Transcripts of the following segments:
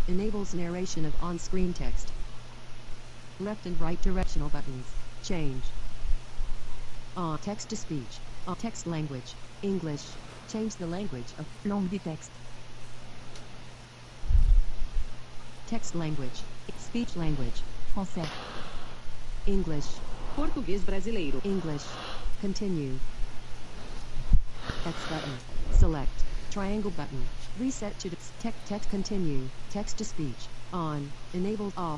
Enables narration of on-screen text. Left and right directional buttons. Change. On text to speech. On text language. English. Change the language of langue du texte. Text language. Speech language. Français. English. Português brasileiro. English. Continue. X button. Select. Triangle button. Reset to text continue. Text to speech. On. Enabled off.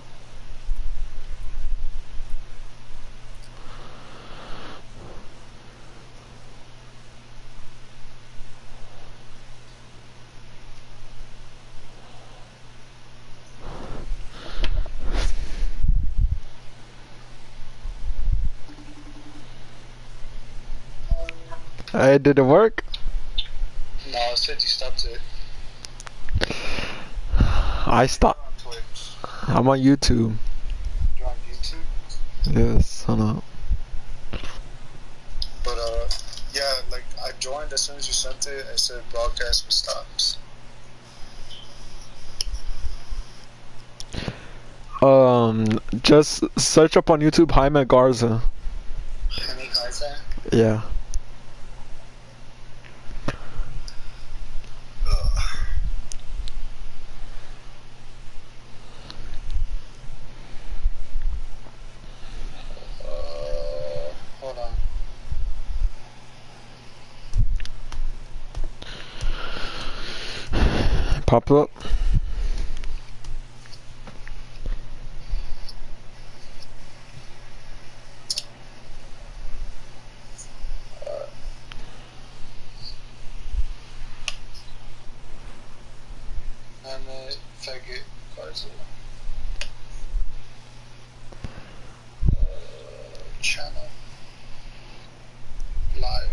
It didn't work? No, it said you stopped it. I stopped. On Twitch. I'm on YouTube. You're on YouTube? Yes, hold on. But, yeah, like, I joined as soon as you sent it. It said broadcast was stopped. Just search up on YouTube Jaime Garza. Jaime Garza? Yeah. Hold on. Pop up. Jaime Faggot Garza. Channel. Live.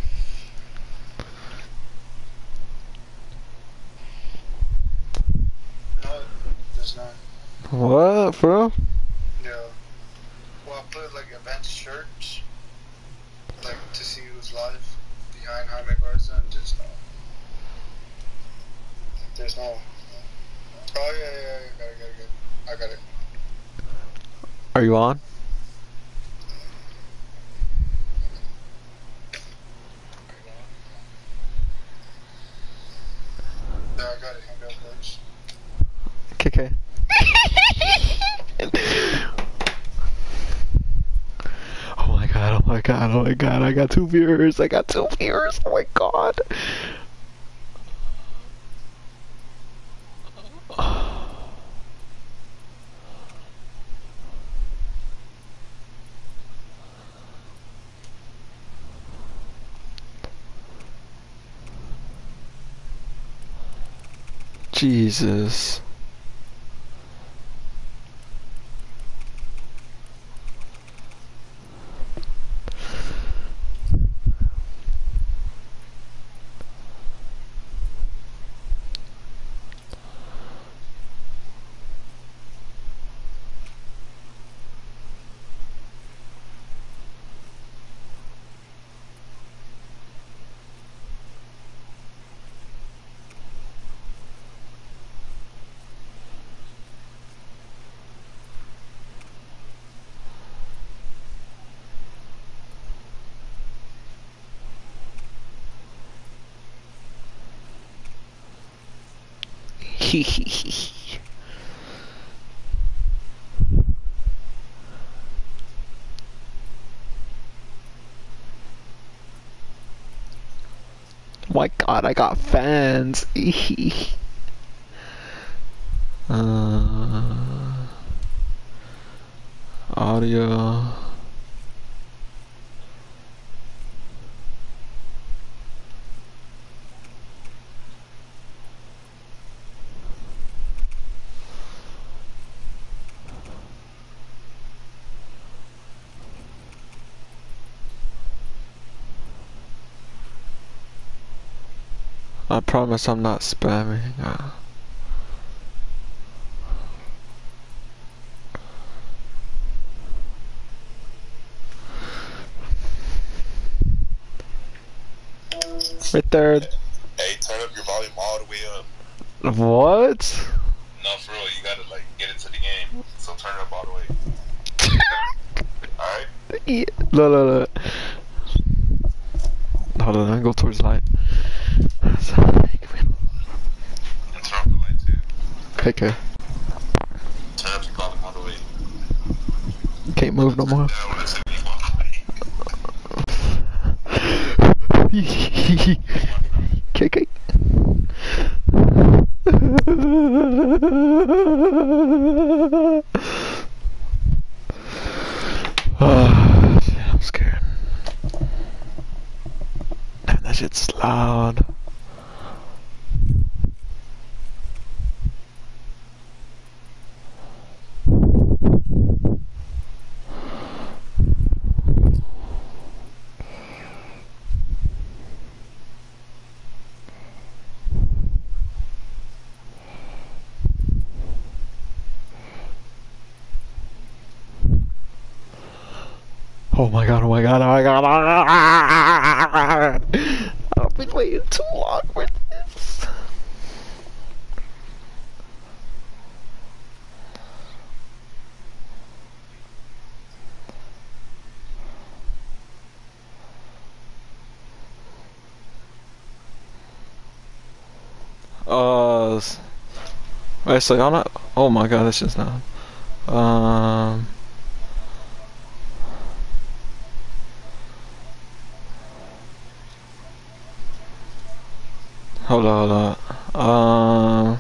No, there's none. What, bro? Yeah. Well, I put like event search, like to see who's live behind Jaime Garza, and there's no. Oh yeah, I got it. Are you on? Yeah, I got it. Hang up first. Okay. Oh my god, oh my god, oh my god, I got 2 viewers, oh my god. Jesus. My god, I got fans. Audio. I promise I'm not spamming. Right there. Hey, turn up your volume all the way up. What? No, for real, you gotta like get into the game. So turn it up all the way. Alright? Yeah. Look, look, look. Hold on, let me go towards the light. And turn off the light too. Okay. Turn up the volume all the way. Can't move no more. Down when it's in the Okay. Oh, shit, I'm scared. Damn, that shit's loud. Oh my god, oh my god, oh my god. I've been waiting too long for this. Wait, so y'all not? Oh my god, this is not. Hold on, hold on.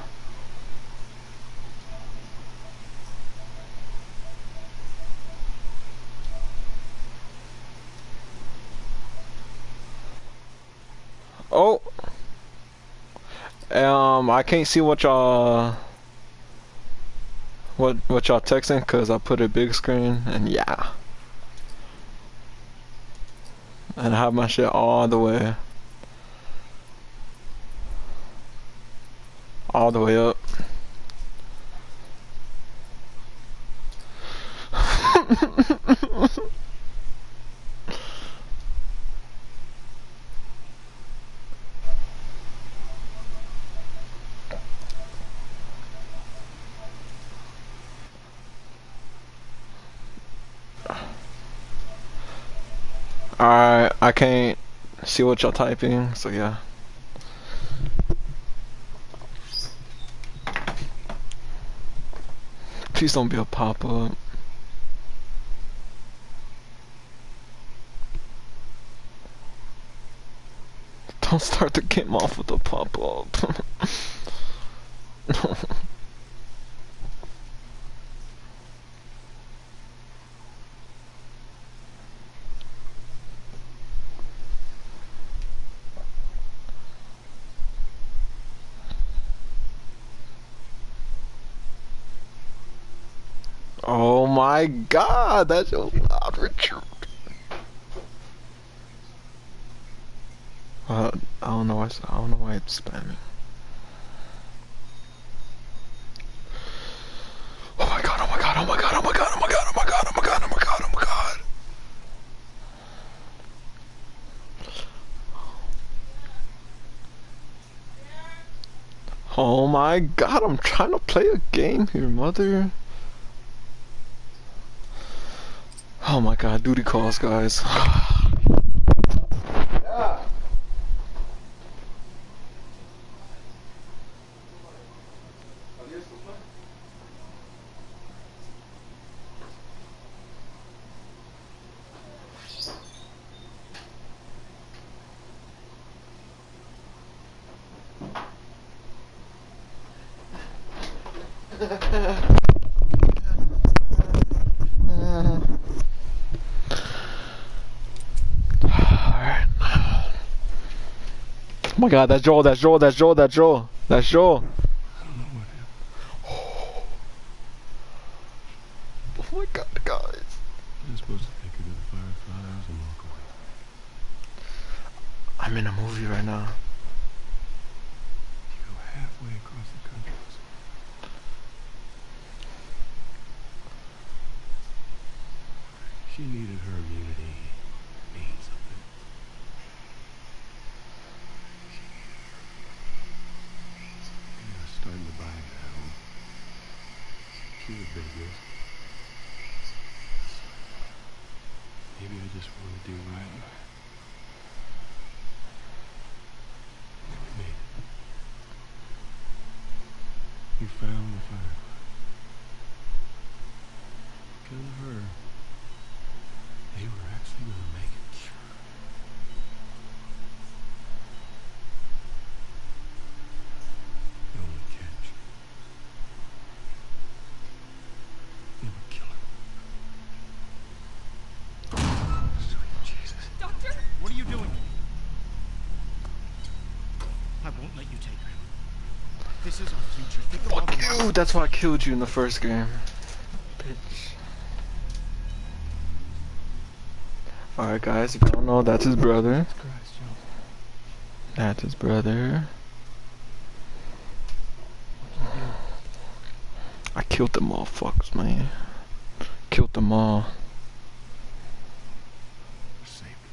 Oh. I can't see what y'all texting because I put a big screen and yeah. And I have my shit all the way up. Alright, I can't see what y'all typing, so yeah. Please don't be a pop-up. Don't start the game off with a pop-up. Oh my god, that's so loud, Richard. I don't know why it's spamming. Oh my god, oh my god, oh my god, oh my god, oh my god, oh my god, oh my god, oh my god, oh my god. Oh my god, I'm trying to play a game here, mother. Oh my god, duty calls, guys. Oh my god, that's Joel, that's Joel, that's Joel, that's Joel, that's Joel. Oh my god, guys. You're supposed to take her to the Fireflies and walk away. I'm in a movie right now. You go halfway across the country. She needed her immunity. Mean something. She needed her. You're starting to buy it now. kid, baby. Maybe I just want to do right. Me. You found the fire. Because of her, they were actually going to make a cure. The only catch. They would kill her. Sweet Jesus. Doctor? What are you doing? I won't let you take her. This is our future. Think of all Fuck the you! That's why I killed you in the first game. Bitch. Alright guys, if you don't know, that's his brother. Christ, Jones. That's his brother. I killed them all, fucks, man. Killed them all. Save me.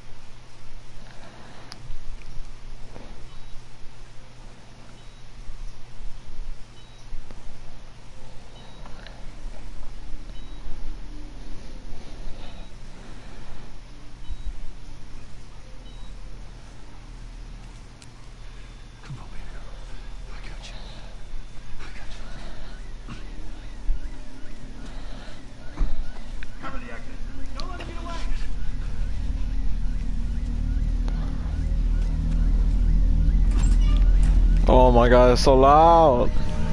Come on, baby. I got you. I got you. Cover the exit. Don't let him get away. Oh my god, it's so loud.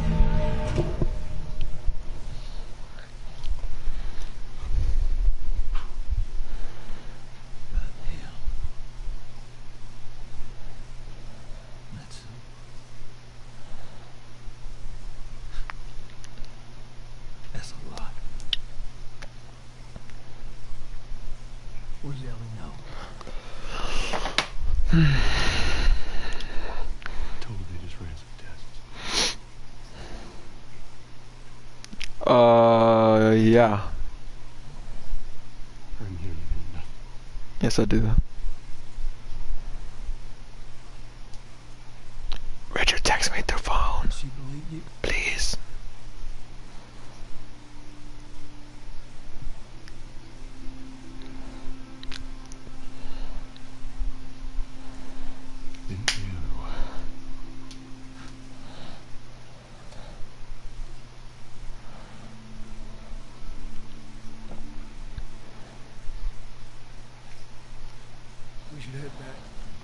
Goddamn. That's a lot. Where's Ellie now? Told her they just ran some tests. Yeah. Her immunity meant nothing. Yes, I do. Richard, text me through phone, Did she believe you? please. Didn't you? We should head back.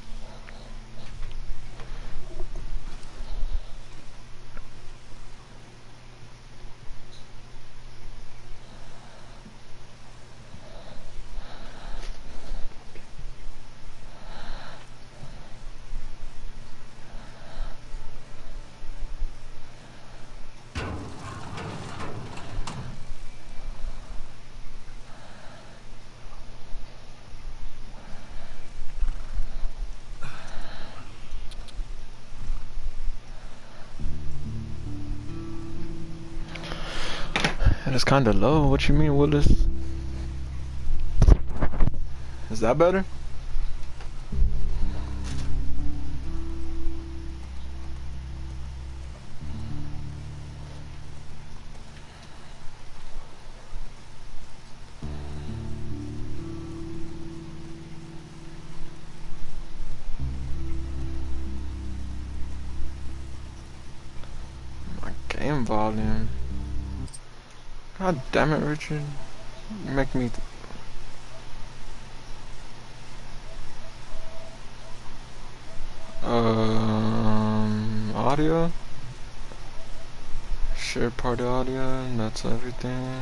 And it's kinda low. What you mean, Willis? Is that better? My game volume. God damn it, Richard. You make me... Audio? Shared party audio, and that's everything.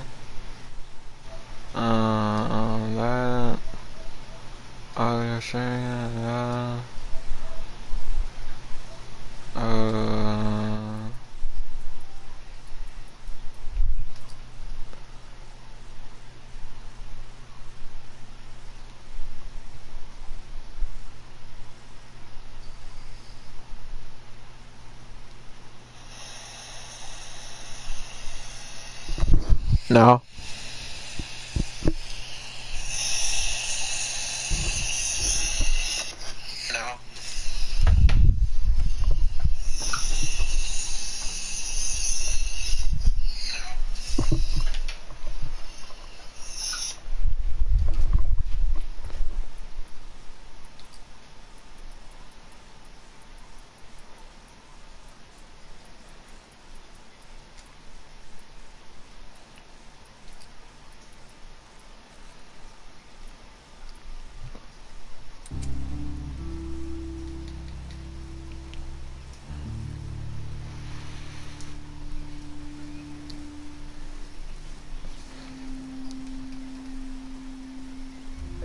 That... Audio sharing, yeah. No. No. No.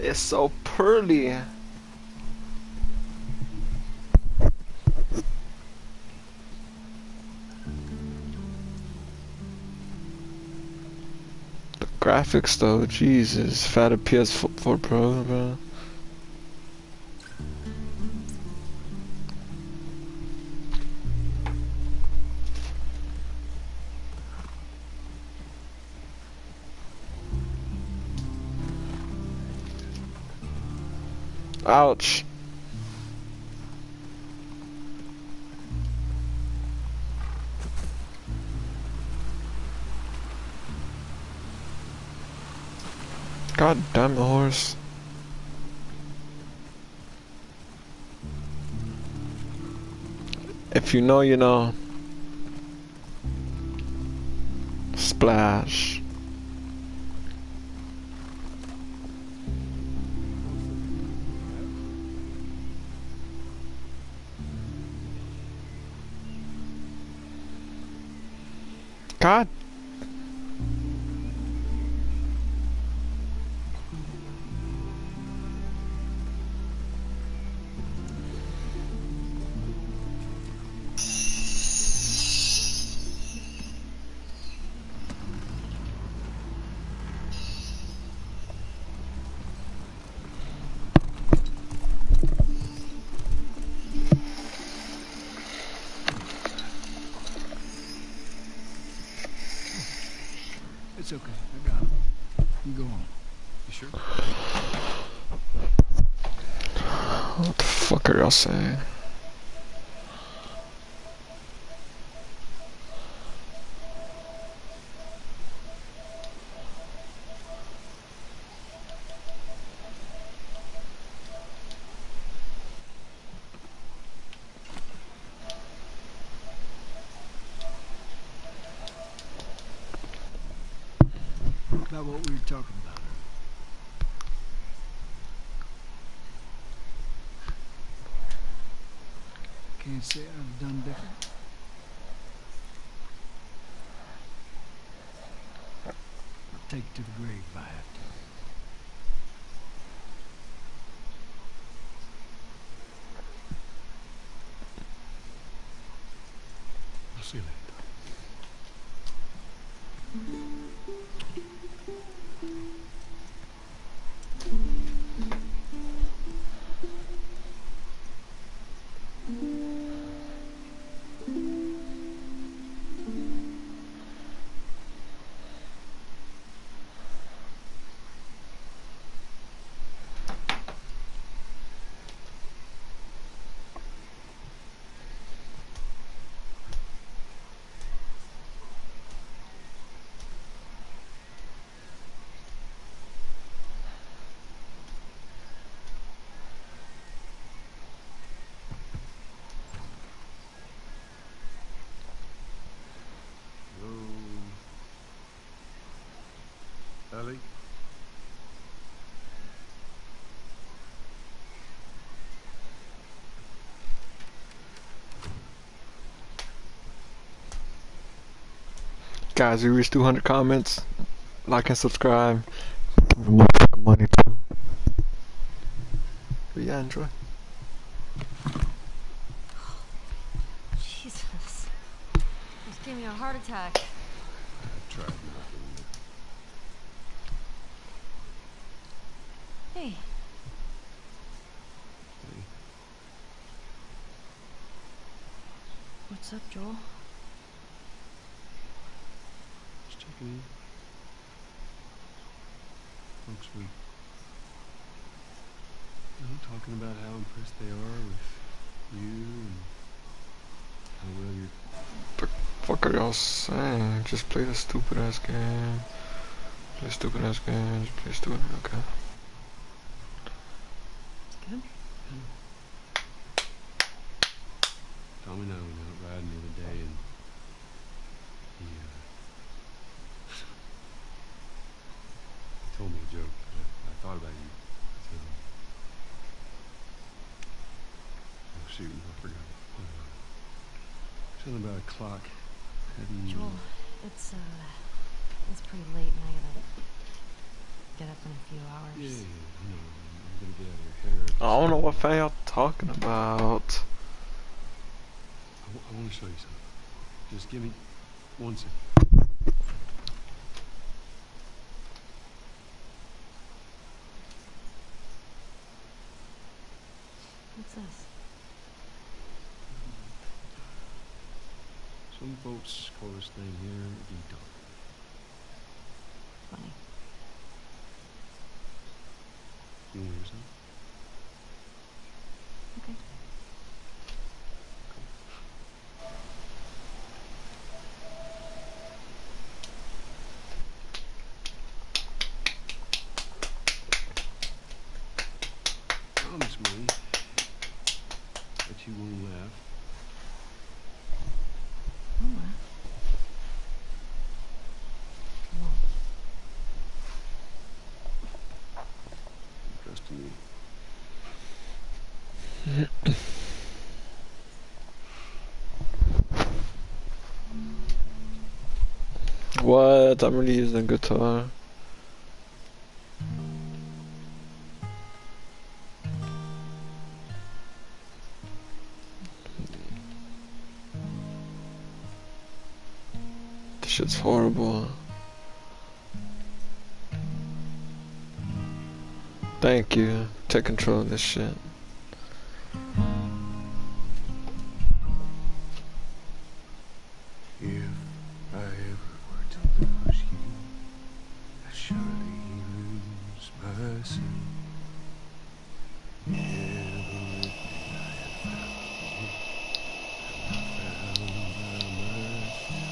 It's so pearly. The graphics though, Jesus. If I had a PS4 Pro, bro. Ouch. God damn the horse. If you know, you know. Splash. God. It's okay. I got him. You go on. You sure? What the fuck are y'all saying? About what we were talking about. Can't say I've done different. I'll take it to the grave if I have to. I'll see you later. Ellie? Guys, we reached 200 comments. Like and subscribe. Give me more money too. But yeah, enjoy. Jesus. Just gave me a heart attack. I tried not to. Hey. What's up, Joel? Just checking in. Folks were, talking about how impressed they are with you and how well you're... The fuck are y'all saying? Just play the stupid ass game. Play stupid ass game. Just play stupid. Okay. It's good. Tom and I went out riding the other day, and he told me a joke. I thought about you. So, oh shoot, I forgot. Something about a clock. Joel, it's pretty late and I gotta get up in a few hours. Yeah, you know, I'm gonna get out of your hair. I don't know what fan y'all talking about. I want to show you something. Just give me 1 second. What's this? Some folks call this thing here a detox. Funny. You want to hear something? Okay. Promise me that you won't laugh. I'll laugh. I won't. Trust in me. What? I'm really using guitar. This shit's horrible. Thank you. Take control of this shit. If I ever were to lose you, I'd surely lose myself. Everything I had found by myself.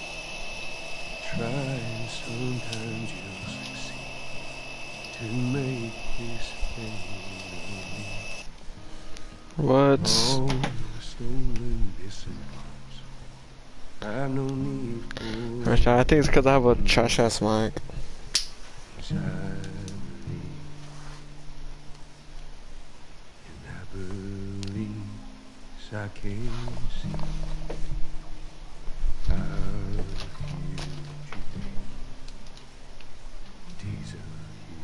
Try and sometimes you'll succeed to make this fade. What? All the stolen missing parts. I've no need for I think it's because I have a trash ass mic. inside me. And I believe I can see how huge these are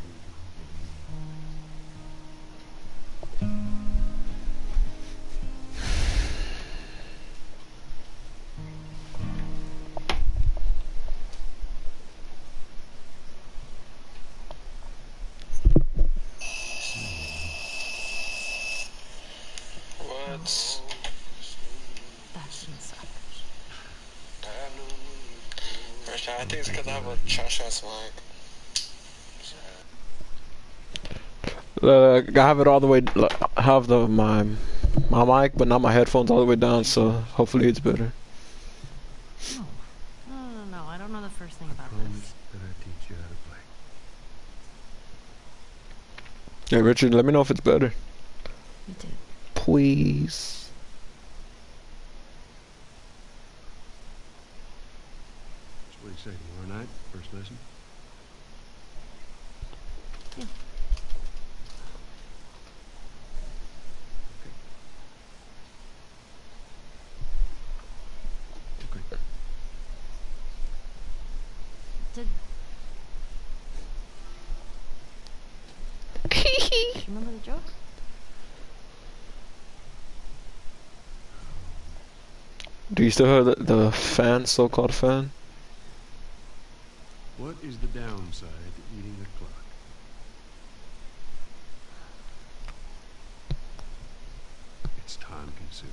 What? That shouldn't suck. I think it's because I have a trash ass mic. I have it all the way. I have my mic, but not my headphones all the way down. So hopefully it's better. No. No. I don't know the first thing about promise this. that I teach you how to play. Yeah, Richard, let me know if it's better, You did. please. So what do you say, tomorrow night, first lesson? Yeah. Okay. Did you remember the joke? Do you still have the fan, so-called fan? What is the downside to eating a clock? It's time consuming.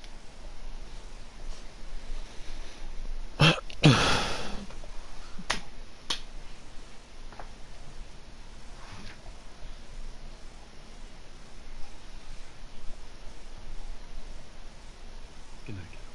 Good night, kiddo.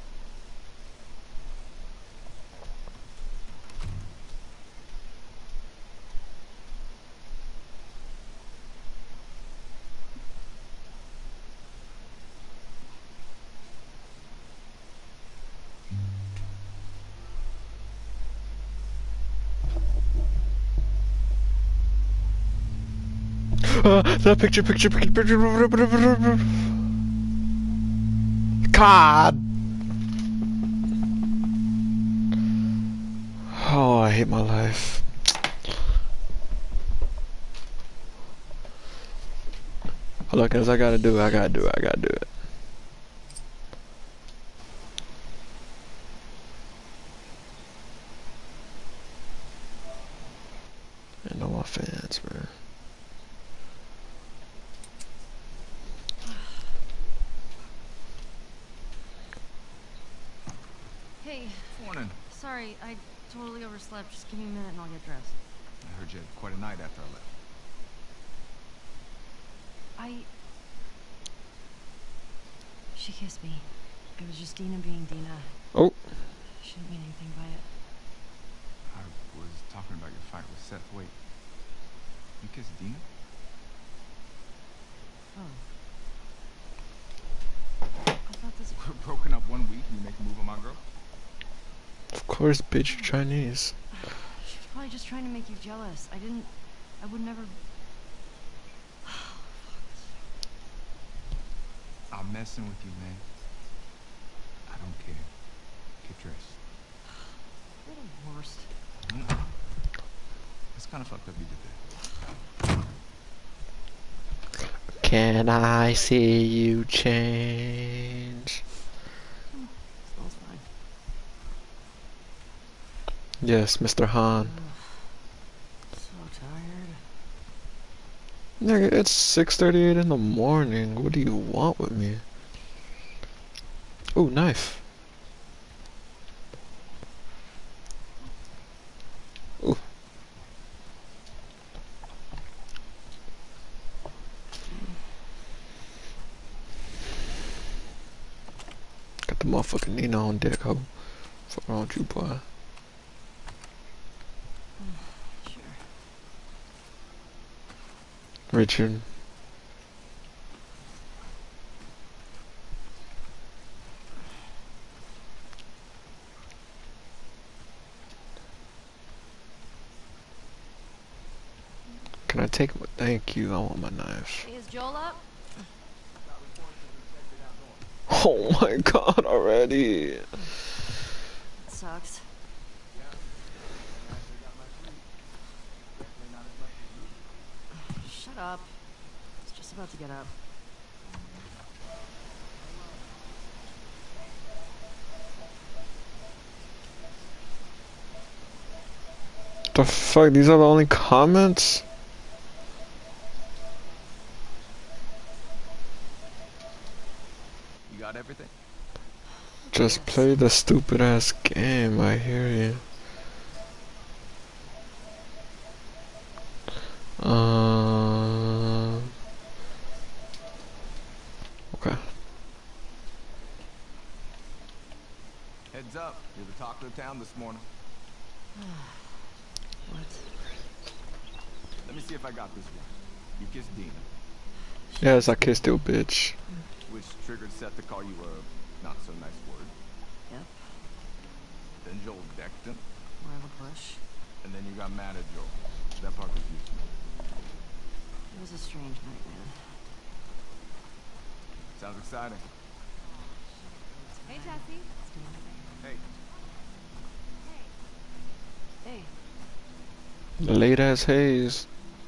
That picture. God. Oh, I hate my life. Look, as I gotta do it. I gotta do it. I know my fans, man. Hey, Morning. sorry, I totally overslept. Just give me a minute and I'll get dressed. I heard you had quite a night after I left. She kissed me. It was just Dina being Dina. Oh. She didn't mean anything by it. I was talking about your fight with Seth. Wait. You kissed Dina? Oh. I thought this... We're broken up 1 week and you make a move on my girl? Of course, bitch, you're Chinese. She was probably just trying to make you jealous. I would never... I'm messing with you, man. I don't care. Get dressed. You're the worst. It's kind of fucked up you did that. Can I see you change? Smells fine. Yes, Mr. Han. So tired. Nigga, it's 6:38 in the morning. What do you want with me? Ooh, knife. Ooh. Got the motherfucking Nina on deck, ho. Fuck wrong with you, boy? Sure. Richard. Can I take my... Thank you, I want my knife. Hey, is Joel up? Oh my god, already. It sucks. Shut up. I was just about to get up. The fuck, these are the only comments? You got everything? Just play the stupid ass game, I hear you. Okay. Heads up. You're the talk of the town this morning. What? Let me see if I got this right. You kissed Dina, Yes, I kissed you, bitch. which triggered Seth to call you a not so nice word. Yep. Then Joel decked him, More of a push. and then you got mad at Joel. That part confused me. It was a strange night, man. Sounds exciting. Hey, Jesse. Hey, Hey. Late ass haze.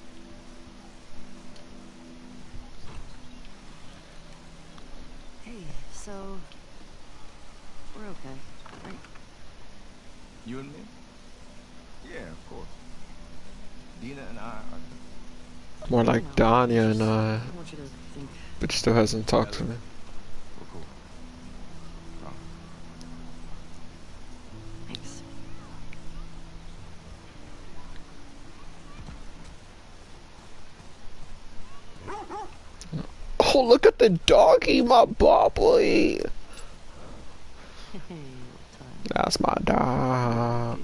Hey, so... We're okay, right? you and me? Yeah, of course. Dina and I are... More like Danya and I want you to think... bitch still hasn't talked to me. We're cool. Promise. Thanks. Oh, look at the doggy, my boy. Hey, That's my dog.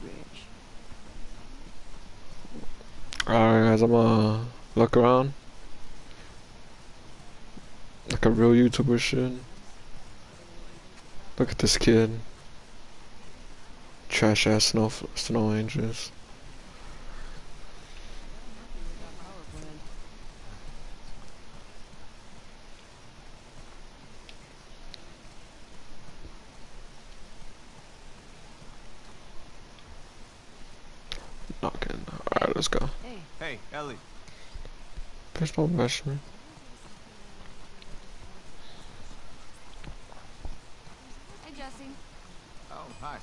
Alright guys, I'm gonna look around. Like a real YouTuber should. Look at this kid. Trash ass snow angels. Knocking. Alright, let's go. Hey, Hey, Ellie. There's no rush, man. Hi.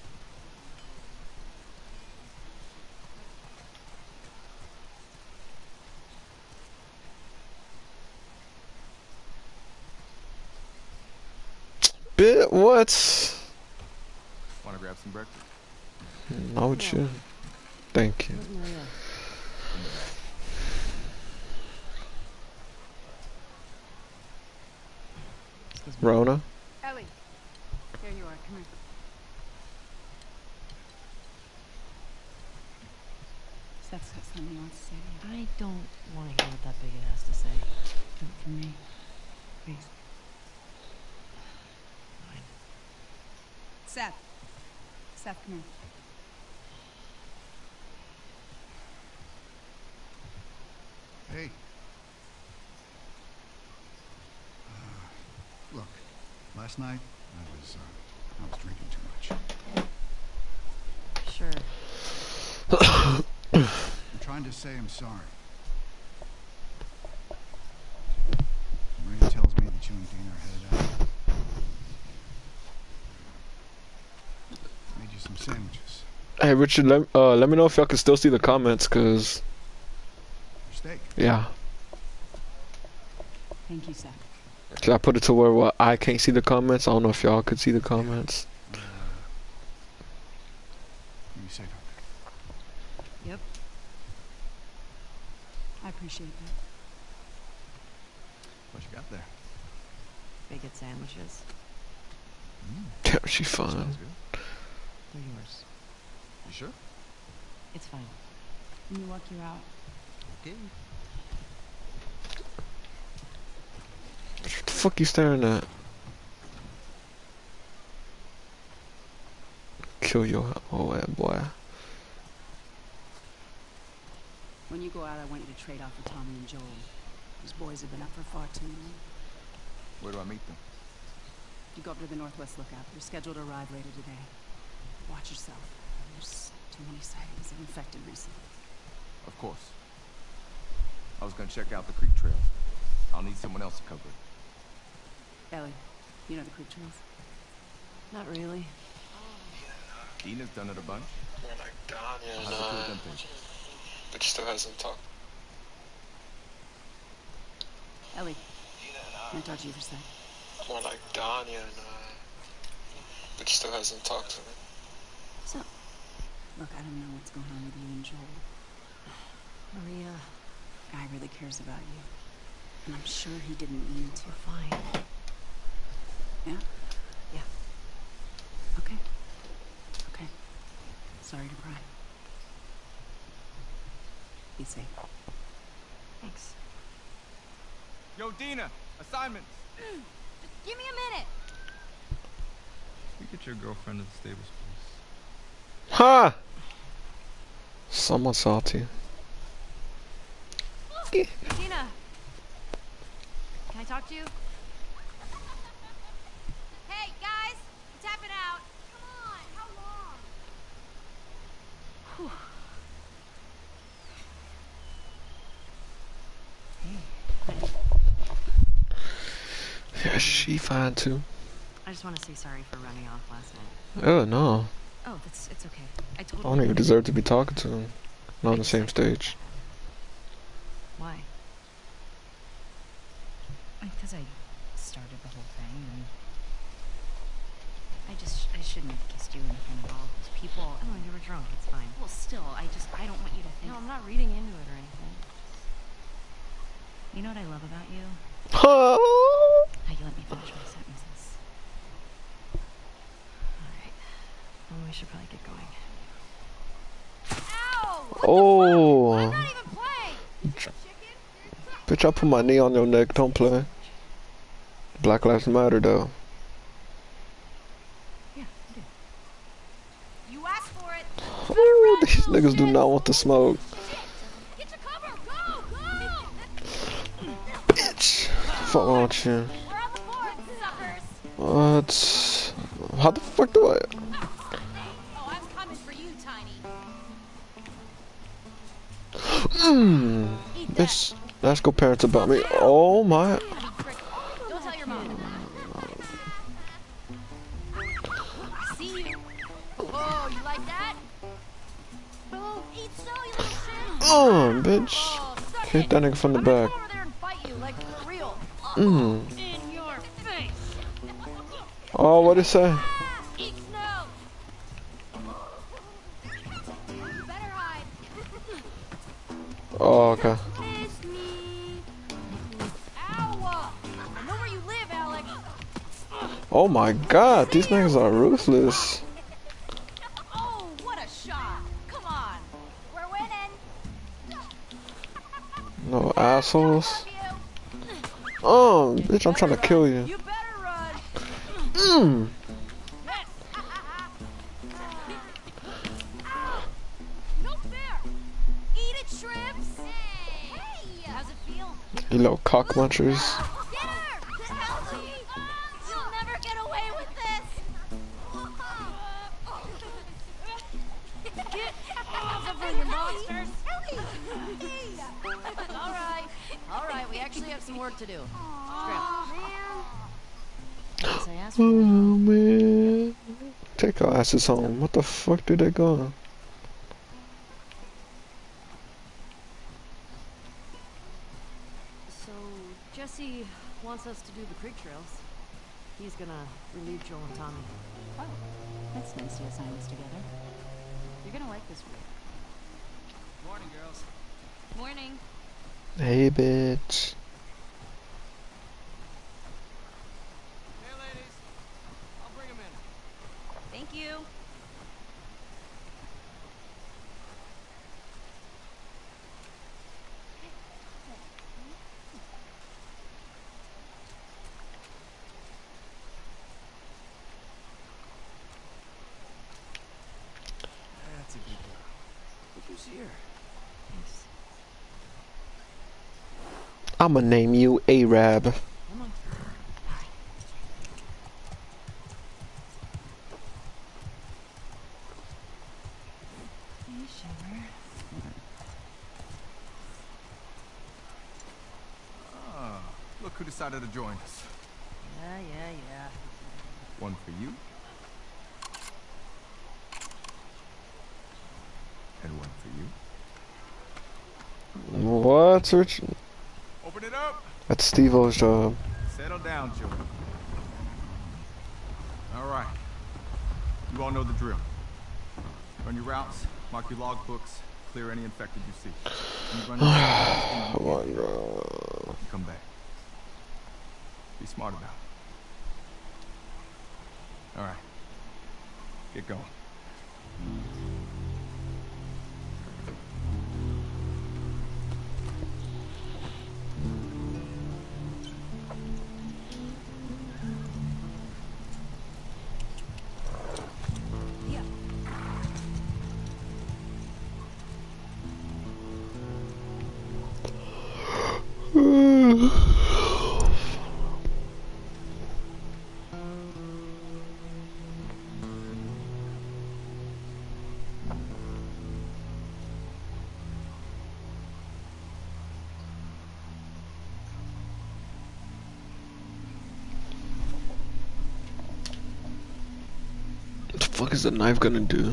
Bit what? Want to grab some breakfast? Not with you. Thank you. Where's Maria? Excuse me. Rona? Ellie, here you are. Come here. Seth's got something he wants to say to you. I don't want to hear what that bigot has to say. Do it for me. Please. Fine. Seth. Seth, come here. Hey. Look, last night I was drinking too much. Sure. I'm trying to say I'm sorry. Maria tells me that you and Dina are headed out. Made you some sandwiches. Hey Richard, let me know if y'all can still see the comments, cause Your steak. yeah. Thank you, Seth. Should I put it to where I can't see the comments? I don't know if y'all could see the comments. Be safe out there. Yep. I appreciate that. What you got there? Bigot sandwiches. Damn, she fun. Smells good. They're yours. You sure? It's fine. Let me walk you out. Okay. What the fuck you staring at? Kill your whole ass, boy. When you go out, I want you to trade off with Tommy and Joel. Those boys have been up for far too long. Where do I meet them? You go up to the Northwest Lookout. They're scheduled to arrive later today. Watch yourself. There's too many sightings of infected recently. Of course. I was gonna check out the creek trails. I'll need someone else to cover it. Ellie, you know the creek trails? Not really. Dina's done it a bunch. We're like Danya How's the two of them think? but she still hasn't talked. Ellie, I want to talk to you for a sec. More like Danya but she still hasn't talked to me. So, look, I don't know what's going on with you and Joel. Maria, Guy really cares about you. And I'm sure he didn't mean to. we're fine. Yeah? Yeah. Okay. Okay. Sorry to pry. Be safe. Thanks. Yo, Dina! Assignments! Give me a minute! You get your girlfriend at the stables, please. Ha! Somewhat salty. Tina! Can I talk to you? Hey, guys! I'm tapping out. Come on, how long? Yeah, she fine too. I just want to say sorry for running off last night. Oh no. Oh, it's okay. I I totally... don't even deserve to be talking to him. Not on the same stage. Why? Because I started the whole thing, and I shouldn't have kissed you in front of all those people. Oh, you were drunk. It's fine. Well, still, I don't want you to think... No, I'm not reading into it or anything. You know what I love about you? How you let me finish my sentences. Alright. Well, we should probably get going. Ow! Oh. I'm not even playing! Chicken? Bitch, I put my knee on your neck. Don't play. Black Lives Matter though. Yeah, I do. You asked for it! Ooh, these niggas do not want to smoke. Get your cover! Go! Go! Bitch. Fuck wrong with you? We're on the board, suckers! What? How the fuck do I? Oh, I'm coming for you, Tiny. Bitch, let's go parents about me. Oh my. Don't tell your mom. I see you. Oh, bitch. Hit that nigga from the back. Over there and fight you, like, for real. Mm. In your face. Oh, what'd it say? Eat snow. You better hide. Oh, okay. Miss me. Ow! I know where you live, Alex. Oh my god, these niggas are ruthless. Oh, what a shot! Come on, we're winning. No assholes. Oh, bitch, I'm trying to kill you. You better run. Mm. No fair. Eat it, shrimps. Hey, how's it feel? You little cock munchers. Get her! Help me! You'll never get away with this. Get off of her, you monsters! All right, we actually have some work to do. Oh man. Take our asses home. What the fuck did they go? So, Jesse wants us to do the creek trails. He's gonna relieve Joel and Tommy. Oh, that's nice you assign us together. You're gonna like this week. Morning, girls. Morning. Hey, bitch. Hey, ladies. I'll bring them in. Thank you. That's a good girl. Look who's here. I'ma name you Arab. Come on. Hey, Shiver. Ah, look who decided to join us. Yeah. One for you. And one for you. What, Rich? Open it up. That's Steve-O's job. Settle down, children. All right. You all know the drill. Run your routes, mark your log books, clear any infected you see. You run Oh my god. you come back. Be smart about it. All right. Get going. What the fuck is the knife gonna do?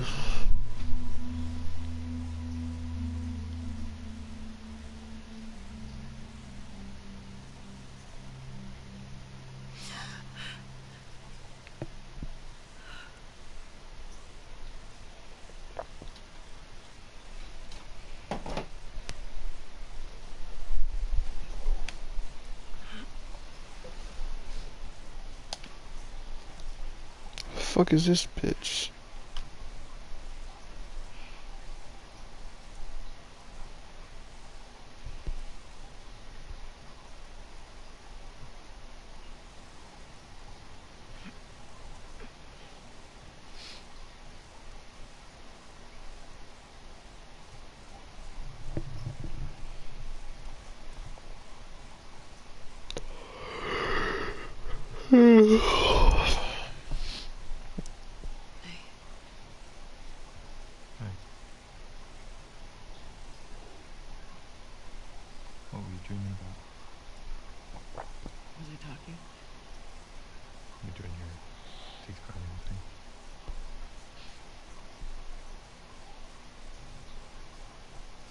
Fuck is this bitch? What were you dreaming about? Was I talking? You doing your teeth grinding thing?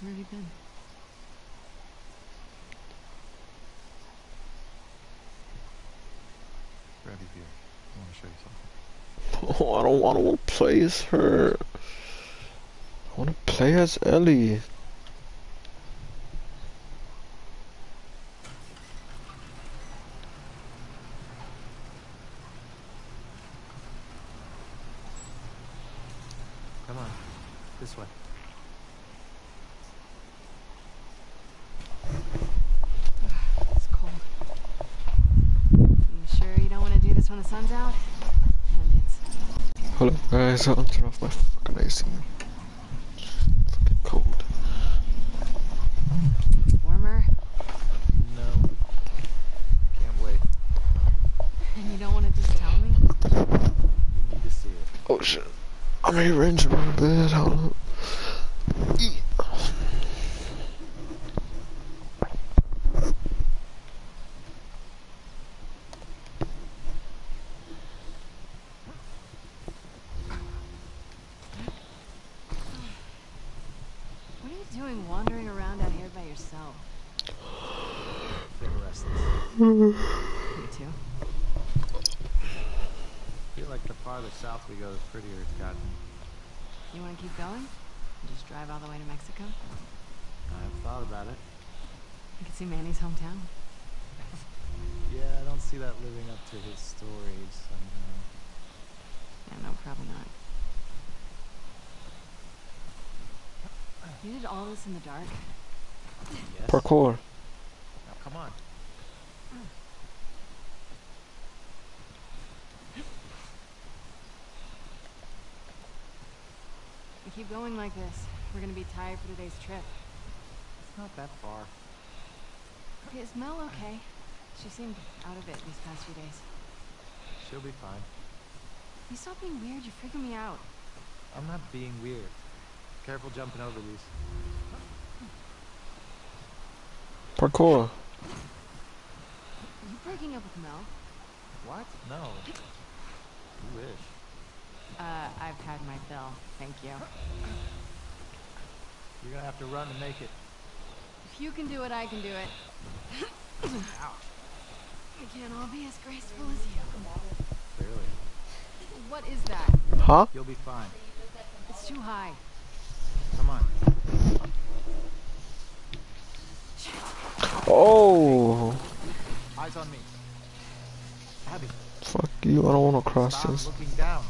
Where have you been? Grab your beer. I want to show you something. Oh, I don't want to play as her. I want to play as Ellie. Come on, this way. It's cold. You sure you don't want to do this when the sun's out? And it's... Hold up, guys, I'll turn off my fucking AC. Fucking cold. warmer? No. Can't wait. And you don't want to just tell me? You need to see it. Oh shit. I'm rearranging my bed, hold up. What are you doing wandering around out here by yourself? Feeling restless. Me too. Feel like the farther south we go, the prettier it's gotten. You want to keep going? Just drive all the way to Mexico? I've thought about it. You can see Manny's hometown. Yeah, I don't see that living up to his stories somehow. Yeah, no, probably not. You did all this in the dark? Yes. Parkour. Now come on. We keep going like this, we're gonna be tired for today's trip. It's not that far. Okay, is Mel okay? She seemed out of it these past few days. She'll be fine. You stop being weird, you're freaking me out. I'm not being weird. Careful jumping over these. Parkour. Are you breaking up with Mel? What? No. You wish. I've had my fill, thank you. You're gonna have to run to make it. If you can do it, I can do it. Ow. We can't all be as graceful as you. Clearly. What is that? Huh? You'll be fine. It's too high. Come on. Oh! Eyes on me. Abby. Fuck you, I don't want to cross Stop this. looking down.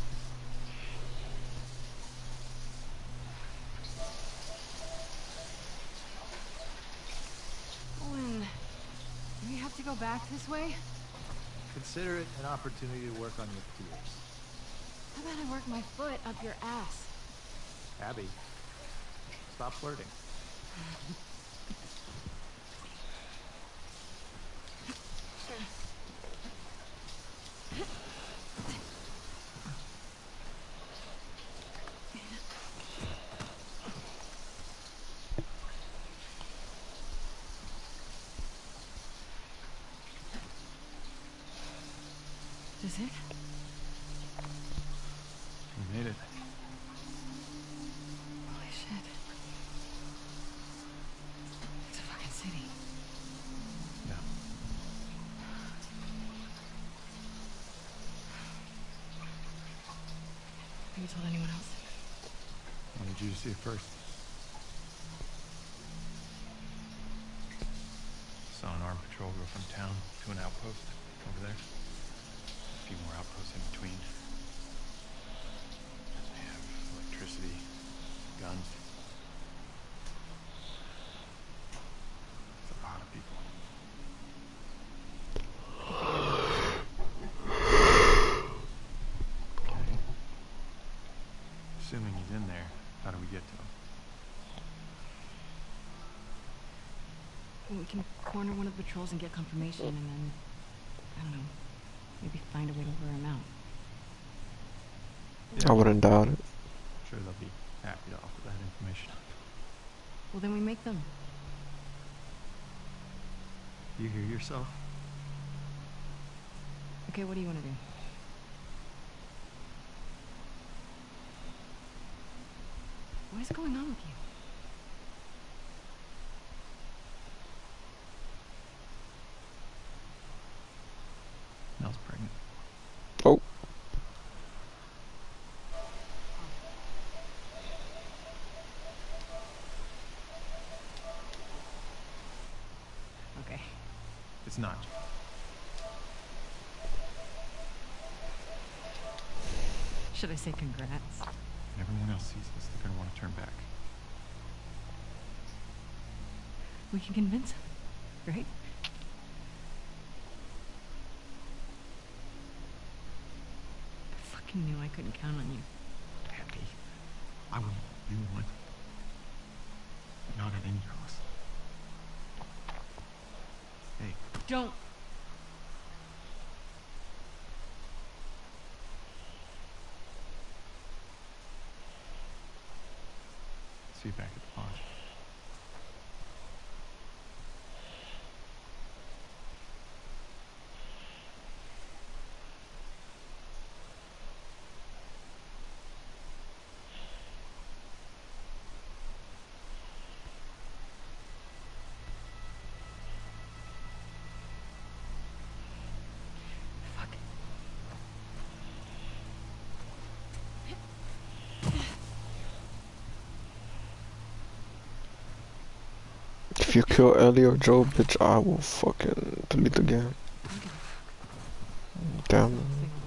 Owen, do we have to go back this way? Consider it an opportunity to work on your fears. How about I work my foot up your ass? Abby, stop flirting. Is it? We made it. Holy shit. It's a fucking city. Yeah. Have you told anyone else? Wanted you to see it first. Saw an armed patrol go from town to an outpost over there. A few more outposts in between. They have electricity, guns. It's a lot of people. Okay. Assuming he's in there, how do we get to him? Well, we can corner one of the patrols and get confirmation, and then, I don't know, maybe find a way to lure him out. I wouldn't doubt it. I'm sure they'll be happy to offer that information. Well, then we make them. You hear yourself? Okay, what do you want to do? What is going on with you? It's not. Should I say congrats? When everyone else sees this, they're gonna want to turn back. We can convince him, right? I fucking knew I couldn't count on you. Abby, I will be one. Not at any cost. Hey. Don't. See you back at the lodge. If you kill Ellie or Joe, bitch, I will fucking delete the game. Damn.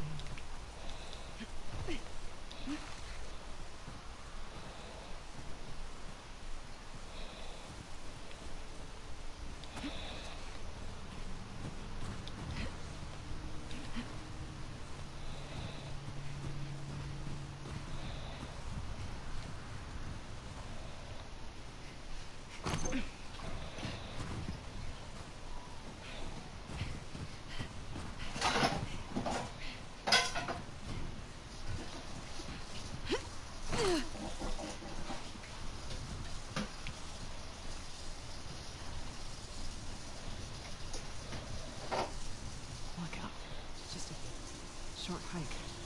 Look out. It's just a short hike.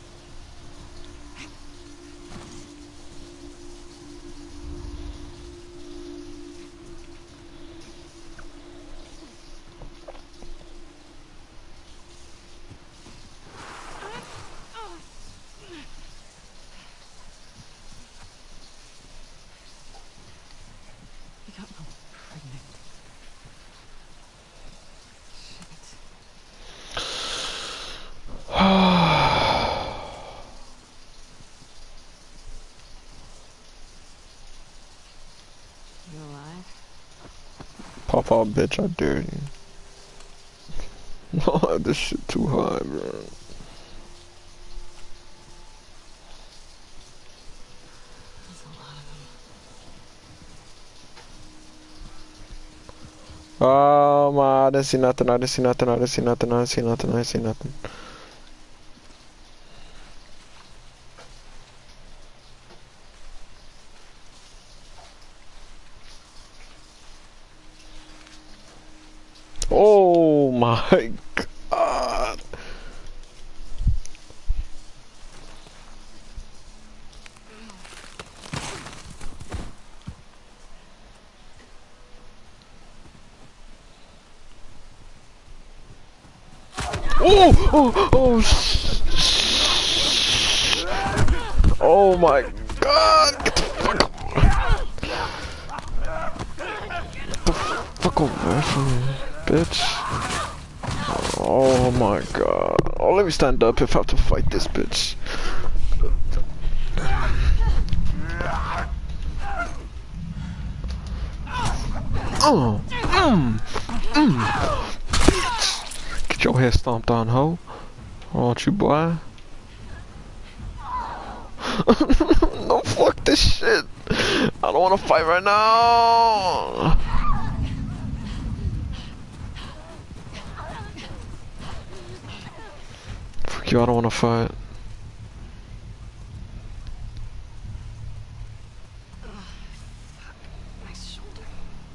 You got me pregnant. Shit. You alive? Pop out, bitch, I dare you. No, this shit too high, bro. There's a lot of them. Oh my, I didn't see nothing, I didn't see nothing, I didn't see nothing, I didn't see nothing, I didn't see nothing. Oh my god. Oh my god. Get the fuck away from me, bitch. Oh my god. Oh, let me stand up if I have to fight this bitch. Bitch. Get your head stomped on, ho. Won't you, boy? No, fuck this shit. I don't wanna fight right now. Fuck you, I don't wanna fight. My shoulder.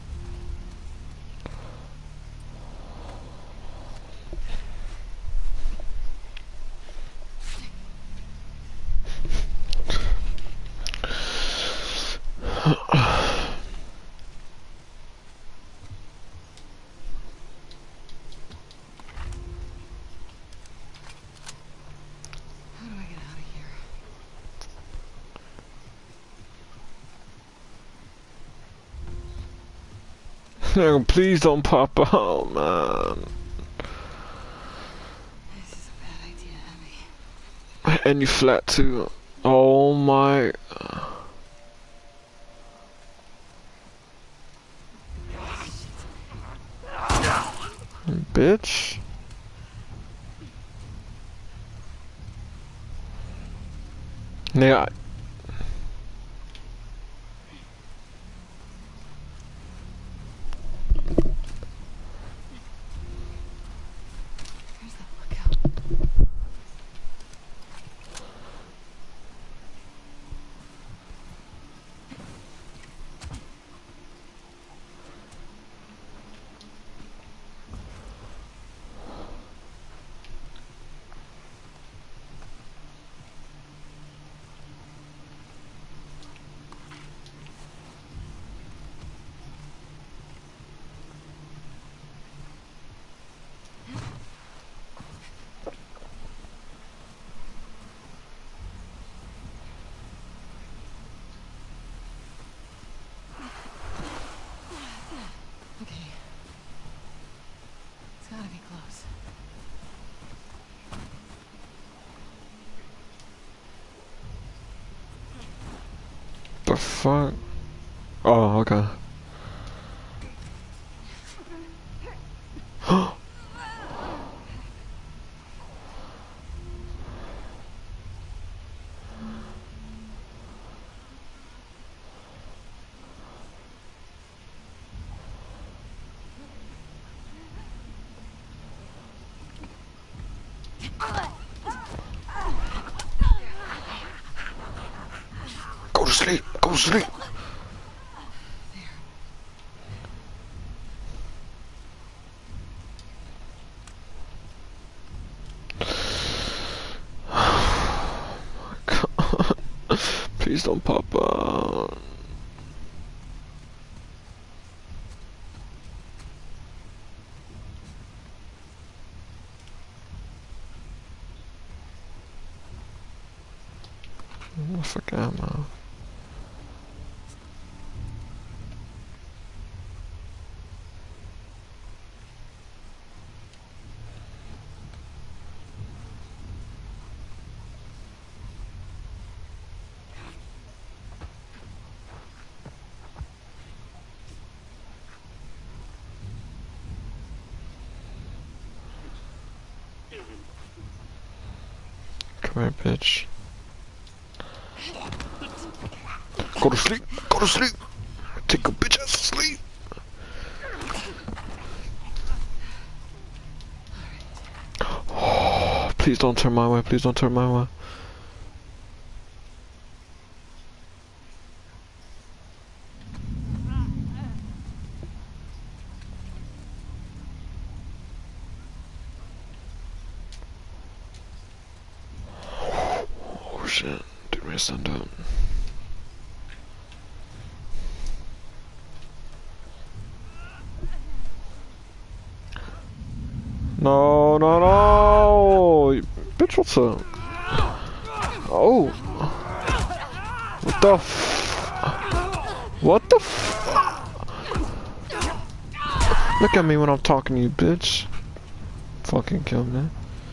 How do I get out of here? Please don't pop out, man. And you flat too. Oh my. Bitch. Yeah. It's gotta be close. The fuck? Oh, okay. Go to sleep. Go to sleep. Please don't pop out. Oh, fuck ammo. Come here, bitch. Go to sleep. Go to sleep. Take a bitch ass to sleep. Oh, please don't turn my way. Please don't turn my way. Oh shit. Dude, my son up. No, no, no! Bitch, what's up? Oh! What the f... What the f... Look at me when I'm talking to you, bitch. Fucking kill me.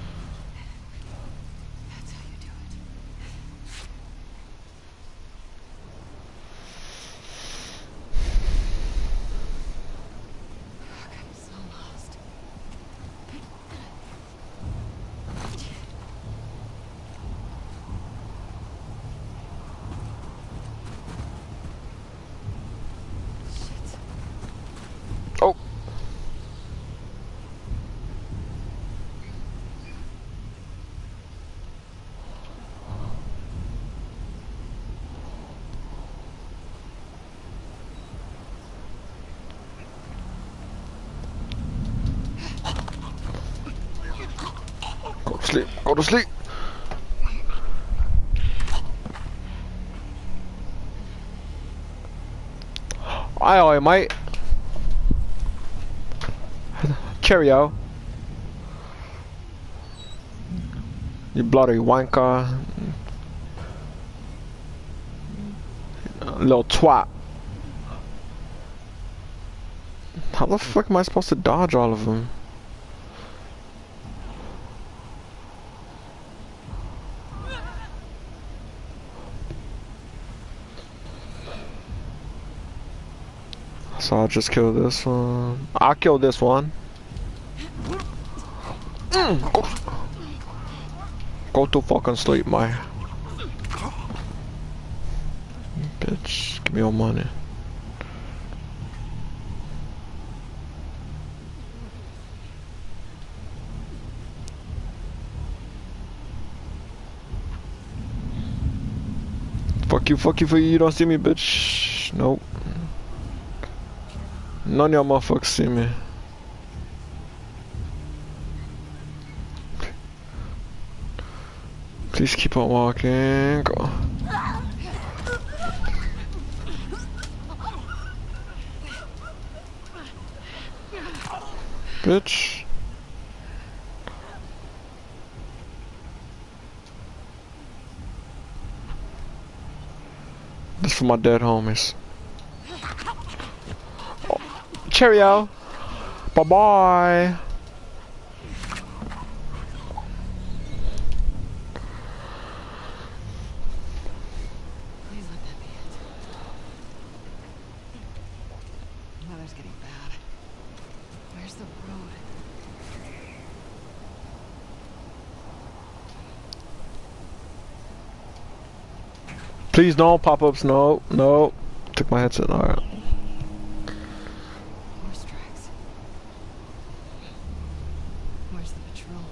Go to sleep. Go to sleep. Aye, aye, mate. Cheerio. You bloody wanker. Little twat. How the fuck am I supposed to dodge all of them? So I'll just kill this one. I'll kill this one. Go to fucking sleep, my bitch. Give me your money. Fuck you for you don't see me, bitch. Nope. None of y'all motherfuckers see me. Please keep on walking. Go. Bitch. This is for my dead homies. Oh, cheerio. Bye bye. Please let that be it. Weather's getting bad. Where's the road? Please no pop-ups, no, no. Took my headset, alright. Horse tracks. Where's the patrol?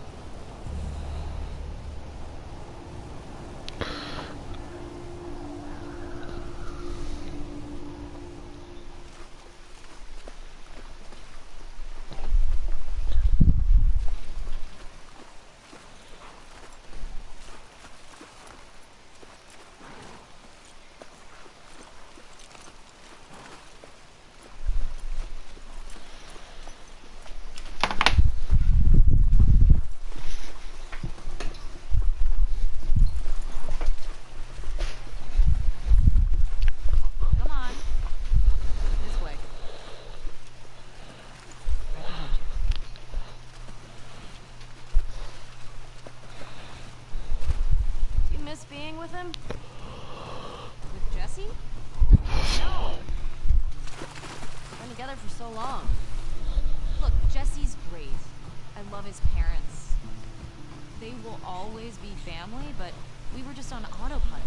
Being with him? With Jesse? No. We've been together for so long. Look, Jesse's great. I love his parents. They will always be family, but we were just on autopilot.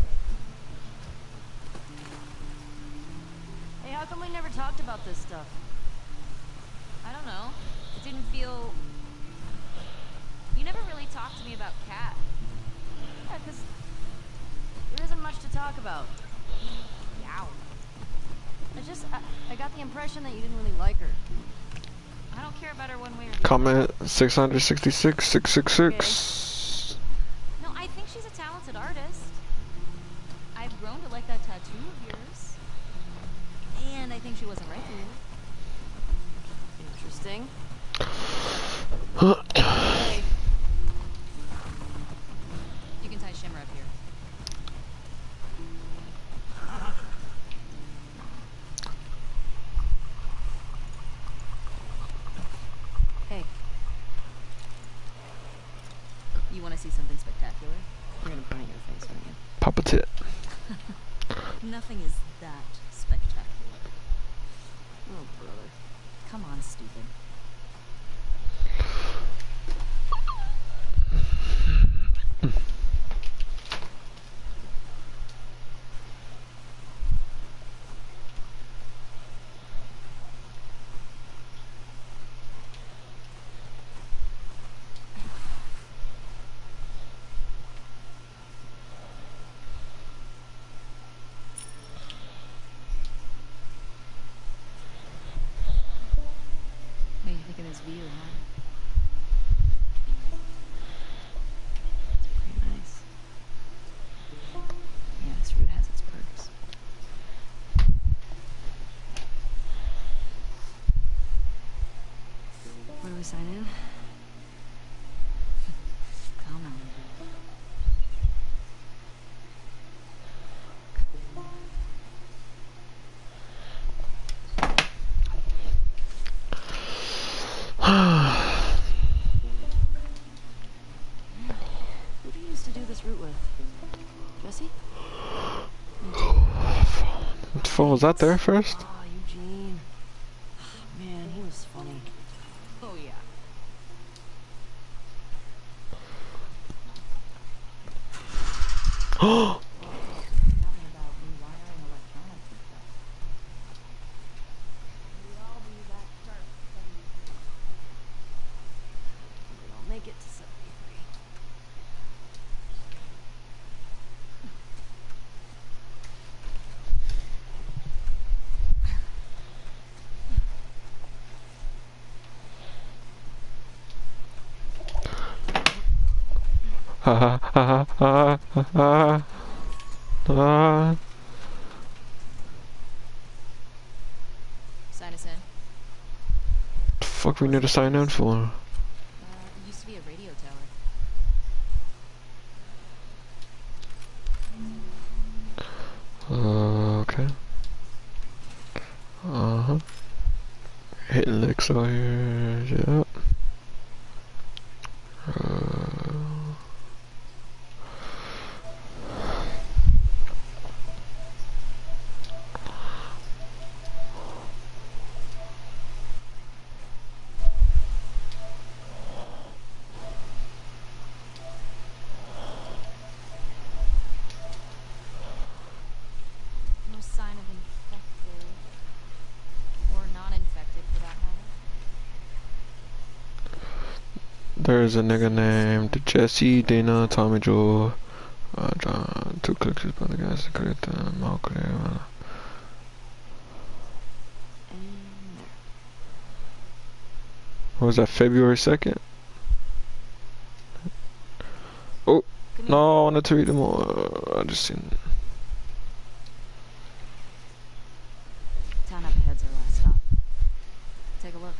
Hey, how come we never talked about this stuff? I don't know. It didn't feel... You never really talked to me about Kat. Yeah, 'cause there isn't much to talk about. Yow. I got the impression that you didn't really like her. I don't care about her one way or the other. Comment 666 666. No, I think she's a talented artist. I've grown to like that tattoo of yours. And I think she wasn't right for you. Interesting. Hey. You can tie Shimmer up here. Hey. You want to see something spectacular? You're gonna burn your face, aren't you? Pop a tit. Nothing is that spectacular. Oh, brother. Come on, stupid. What do you think of this view, huh? It's pretty nice. Yeah, this route has its perks. Where do we sign in? Come on. Who do you used to do this route with? Jesse? What was that there first? Oh, Eugene. Make it to 73. Ha ha ha ha ha ha ha. Sign us in. The fuck we need to sign in for? It used to be a radio tower. Okay. Uh-huh. Hitting licks out here, yeah. No sign of infected. Or non-infected, for that matter. There's a nigga named Jesse, Dana, Tommy Joe, John, 2 clicks by the guys that create the mouth clear. What was that, February 2nd? Oh, no, I wanted to read them all. I just seen. Town up ahead's our last stop. Take a look.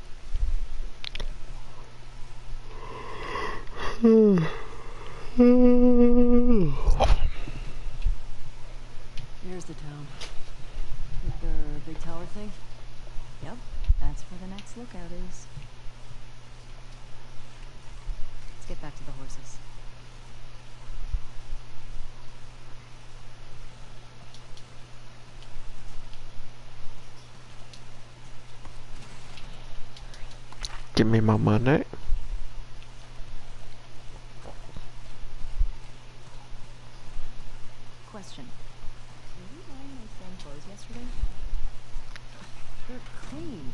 Here's the town. With the big tower thing? Yep, that's where the next lookout is. Let's get back to the horses. Give me my money. Question. Were you wearing those same clothes yesterday? They're clean.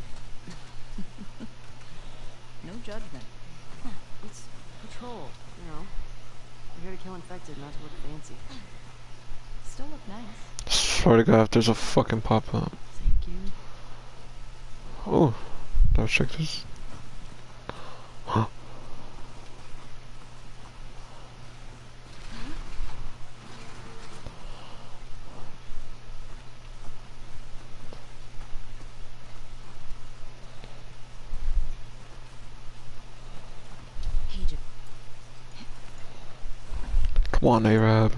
No judgment. It's patrol, you know. We're here to kill infected, not to look fancy. Still look nice. Swear to God, if there's a fucking pop-up. Thank you. Oh, let's check this. Huh. Come on, Arab.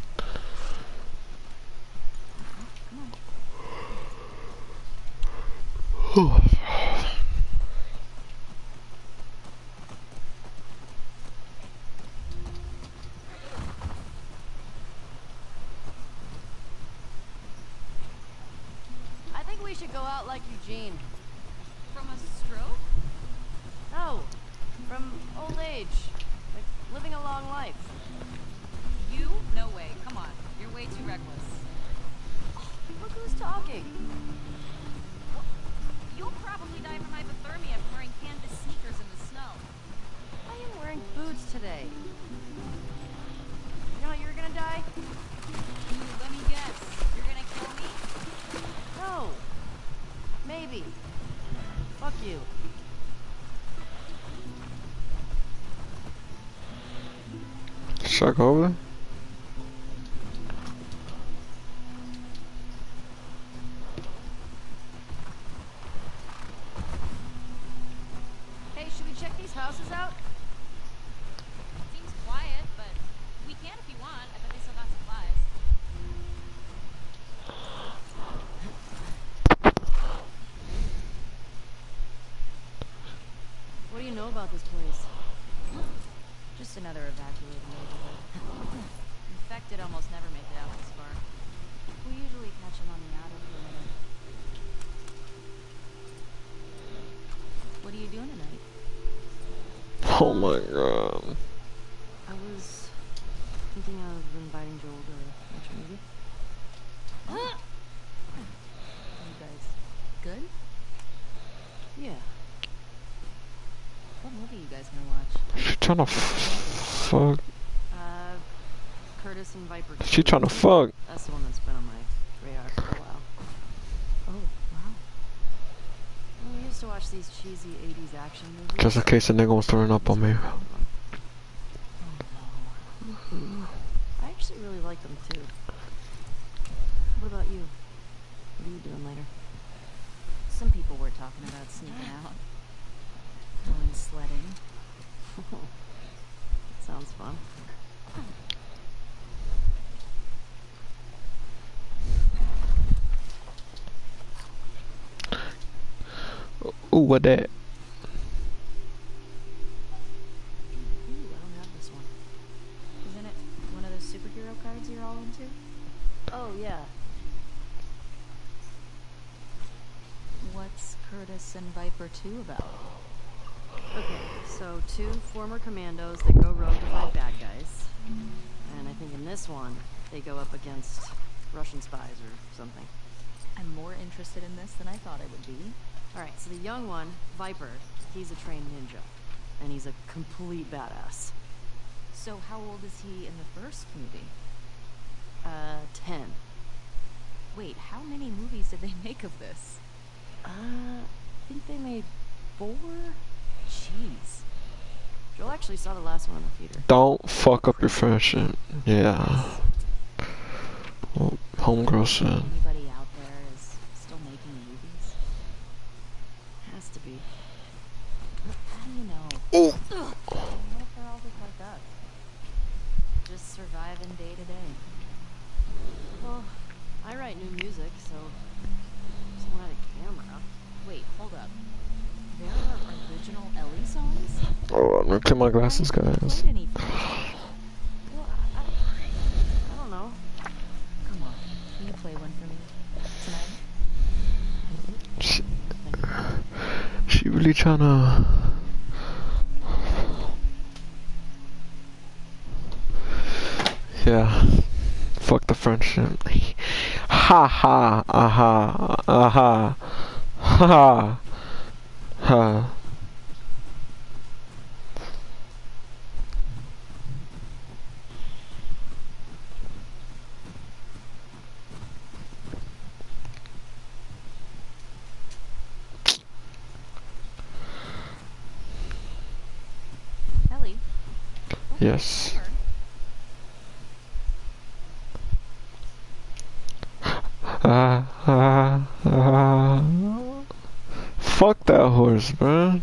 I think we should go out like Eugene. From a stroke? No, from old age. Like living a long life. You? No way. Come on. You're way too reckless. Look who's talking. Well, you'll probably die from hypothermia from wearing canvas sneakers in the snow. I am wearing boots today. You know you're gonna die? Let me guess. You're gonna kill me? No. Maybe. Fuck you. Should I go over there? Hey, should we check these houses out? Seems quiet, but we can if you want. I bet they still got supplies. What do you know about this place? Just another evacuated neighborhood. Infected almost never make it out this far. We usually catch them on the outer perimeter. What are you doing tonight? Oh my God. I was thinking of inviting George trying to fuck. Curtis and Viper. She trying to fuck. That's the one that's been on my radar for a while. Oh, wow. Well, we used to watch these cheesy 80s action movies. Just in case a nigga was throwing up on me. I actually really like them too. What about you? What are you doing later? Some people were talking about sneaking out. Going sledding. That sounds fun. Ooh, what that? Ooh, I don't have this one. Isn't it one of those superhero cards you're all into? Oh, yeah. What's Curtis and Viper 2 about? Okay, so 2 former commandos that go rogue to fight bad guys. And I think in this one, they go up against Russian spies or something. I'm more interested in this than I thought I would be. Alright, so the young one, Viper, he's a trained ninja. And he's a complete badass. So how old is he in the first movie? 10. Wait, how many movies did they make of this? I think they made 4? Jeez. Joel actually saw the last one in the theater. Don't fuck up your friendship. Yeah. Well, homegirl said. Anybody out there is still making movies? Has to be. How do you know? Oh. What if they're all just like us? Just surviving day to day. Well, I write new music, so someone had a camera. Wait, hold up. There are original Ellie songs? Oh, I'm gonna clean my glasses, guys. Played any for us? Well, I don't know. Come on, can you play one for me tonight? She really tryna. Yeah. Fuck the friendship. Ha ha. Aha. Aha. Ha. Ha. Ellie? Yes. Fuck that horse, man.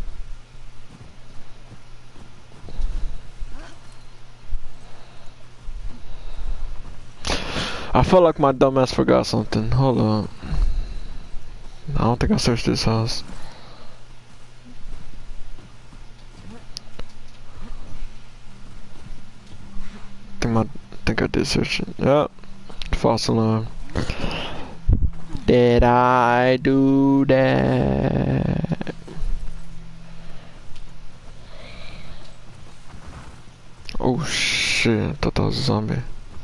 I felt like my dumbass forgot something. Hold on. I don't think I searched this house. I think I did search it. Yep. False alarm. Did I do that? Oh shit, I thought that was a zombie.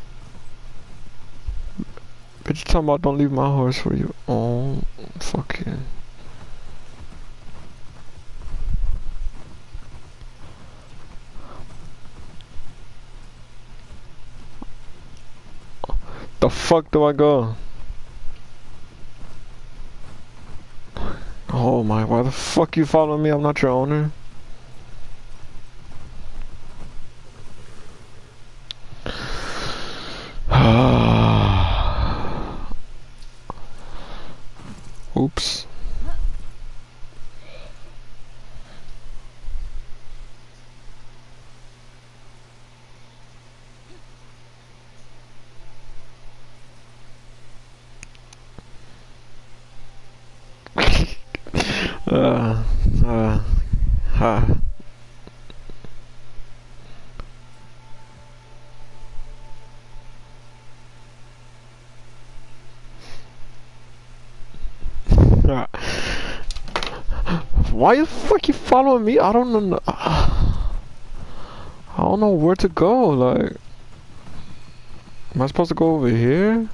Bitch, you talking about don't leave my horse for you. Oh, fuck you. The fuck do I go? Oh my, why the fuck you following me? I'm not your owner. Oops. Why the fuck you following me? I don't know. I don't know where to go. Like, am I supposed to go over here?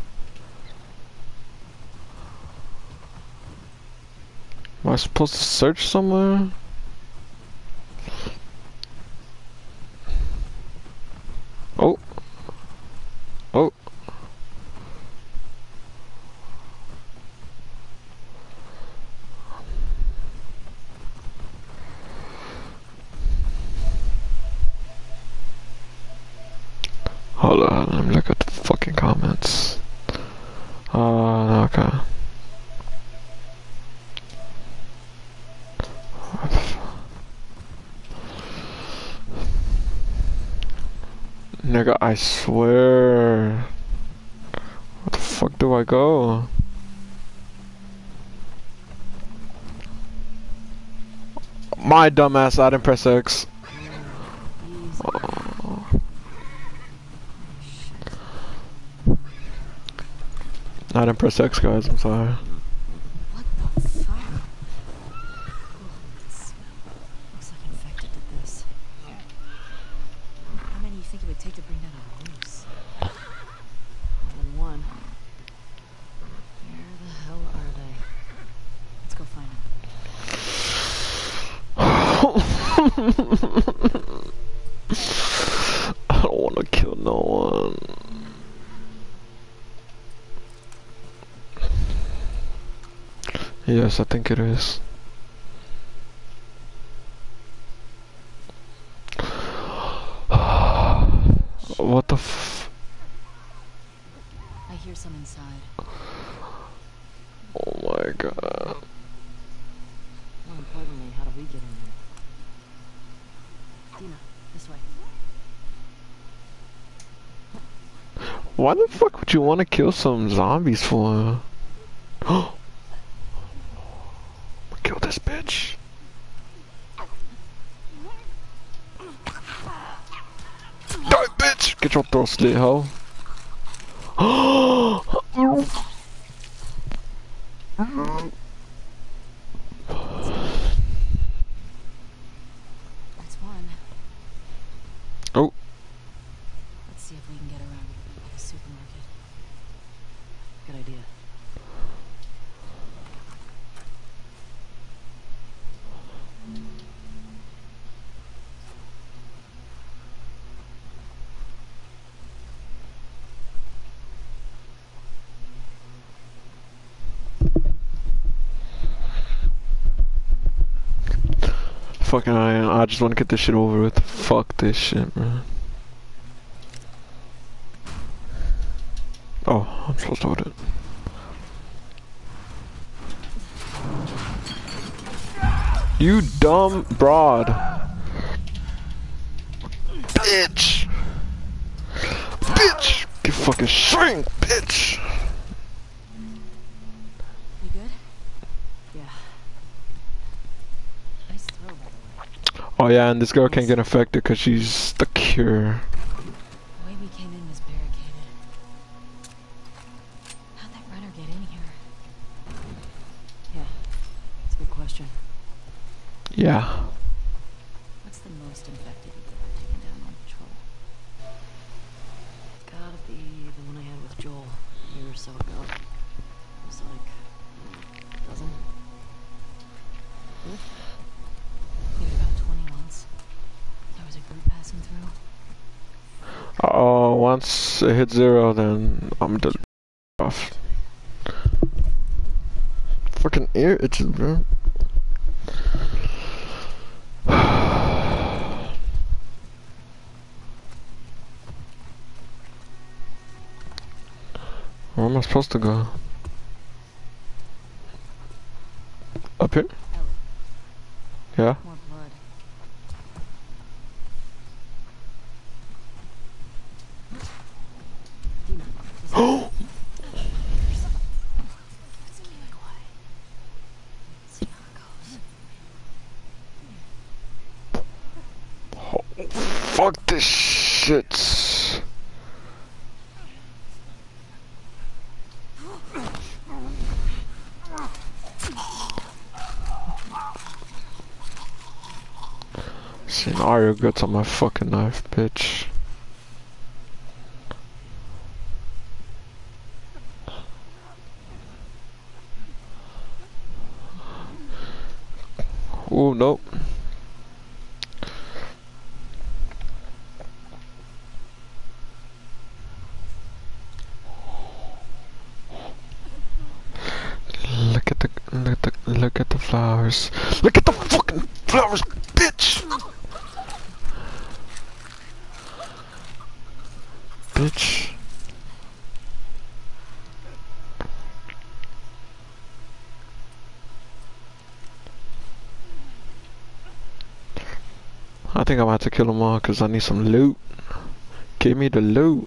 Am I supposed to search somewhere? Hold on, let me look at the fucking comments. Okay. Nigga, I swear. Where the fuck do I go? My dumbass, I didn't press X. Oh. I didn't press X, guys, I'm sorry. What the fuck? That smell. Looks like infected did this. How many do you think it would take to bring down a moose? More than one. Where the hell are they? Let's go find them. I don't want to kill no one. Yes, I think it is. What the f... I hear some inside. Oh my god. More importantly, how do we get in there? Dina, this way. Why the fuck would you want to kill some zombies for? Kill this bitch. Die, bitch! Get your throat slit, hoe. That's one. Oh. Let's see if we can get around to the supermarket. Good idea. Fucking I just want to get this shit over with. Fuck this shit, man. Oh, I'm supposed to hold it. You dumb broad. Bitch. Bitch. You fucking shrink, bitch. You good? Yeah. Nice throw, by the way. Oh yeah, and this girl can't get infected because she's the cure. The way we came in was barricaded. How'd that runner get in here? Yeah, that's a good question. Yeah. What's the most infected you've ever taken down on patrol? It's gotta be the one I had with Joel a year or so ago. It was like a dozen. Good? Maybe about 20 once. There was a group passing through. Oh, once it hits 0, then I'm done. Off. Fucking ear itches, bro. Where am I supposed to go? Up here? Yeah? More blood. Oh! Fuck this shit. Scenario guts on my fucking knife, bitch. Oh, nope. Look at the flowers. Look at the fucking flowers, bitch! Bitch. I think I'm gonna have to kill them all because I need some loot. Give me the loot.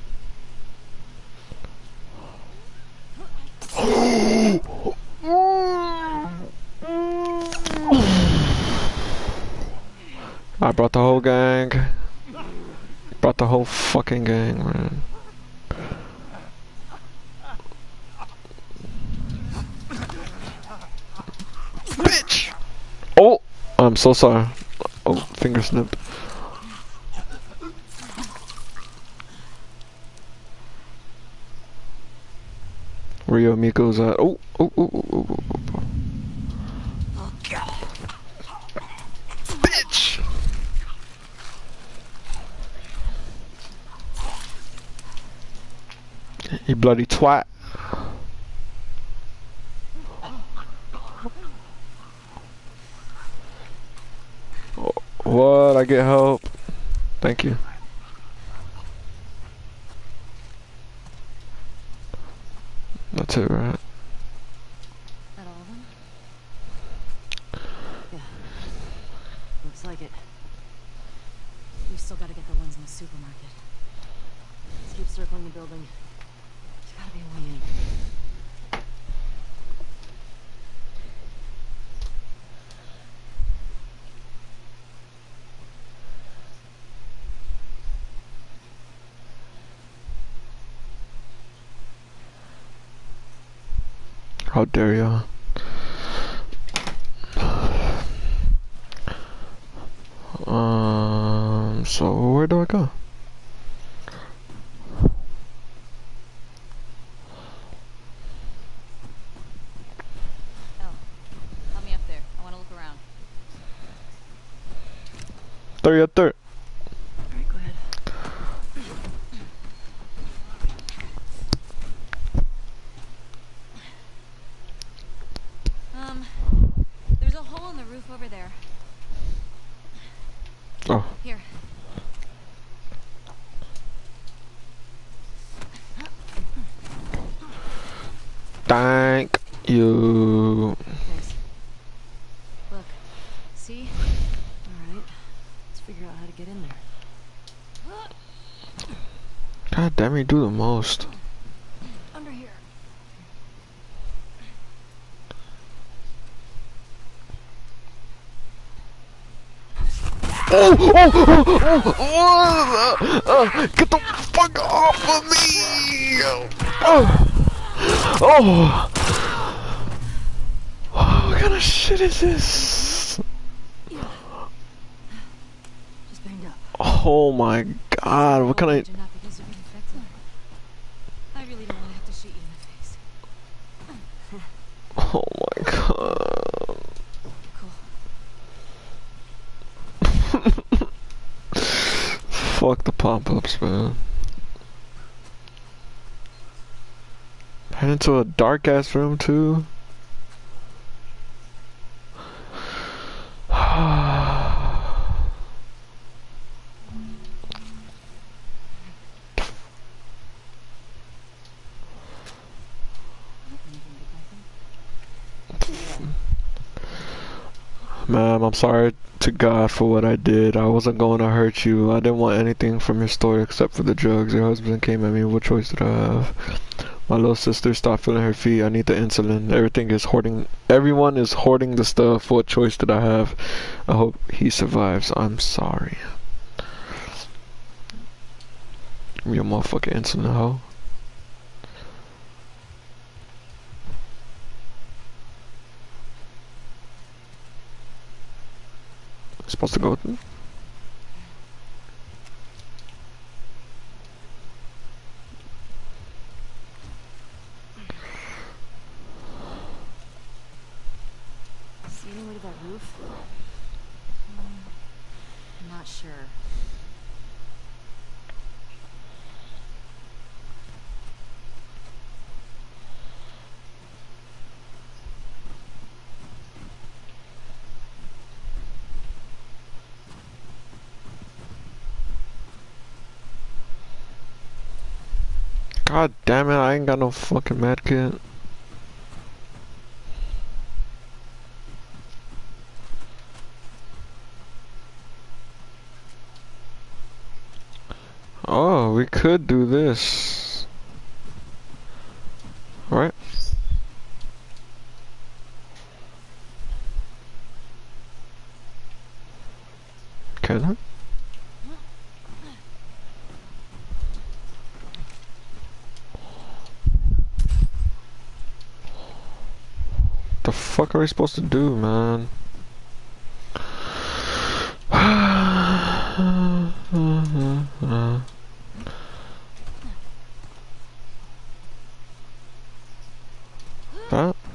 I brought the whole gang. Brought the whole fucking gang, man. Bitch! Oh! I'm so sorry. Oh, finger snipped. Where your amigos at? Oh, oh, oh, oh, oh, oh, oh. Bitch! You bloody twat. What? I get help. Thank you. That's it, right? That all of them? Yeah. Looks like it. We still gotta get the ones in the supermarket. Let's keep circling the building. There's gotta be a way in. How dare you? So where do I go? Oh, help me up there. I want to look around. Third. Alright, go ahead. There's a hole in the roof over there. Oh. Here. Thank you. Thanks. Look. See? Alright. Let's figure out how to get in there. God damn, you do the most. Under here. Get the fuck off of me! What kind of shit is this? Just banged up. Oh my god, what kind of... Not because you're infected. I really don't want to have to shoot you in the face. Oh my god. Fuck the pop-ups, man. Head into a dark ass room too. Ma'am, I'm sorry to God for what I did. I wasn't going to hurt you. I didn't want anything from your store except for the drugs. Your husband came at me. What choice did I have? My little sister stopped feeling her feet. I need the insulin. Everyone is hoarding the stuff. What choice did I have? I hope he survives. I'm sorry. Give me a motherfucking insulin, hoe. Supposed to go with them? See any way to that roof? I'm not sure. God damn it, I ain't got no fucking medkit. we could do this. Right? Can I? The fuck are we supposed to do, man? That?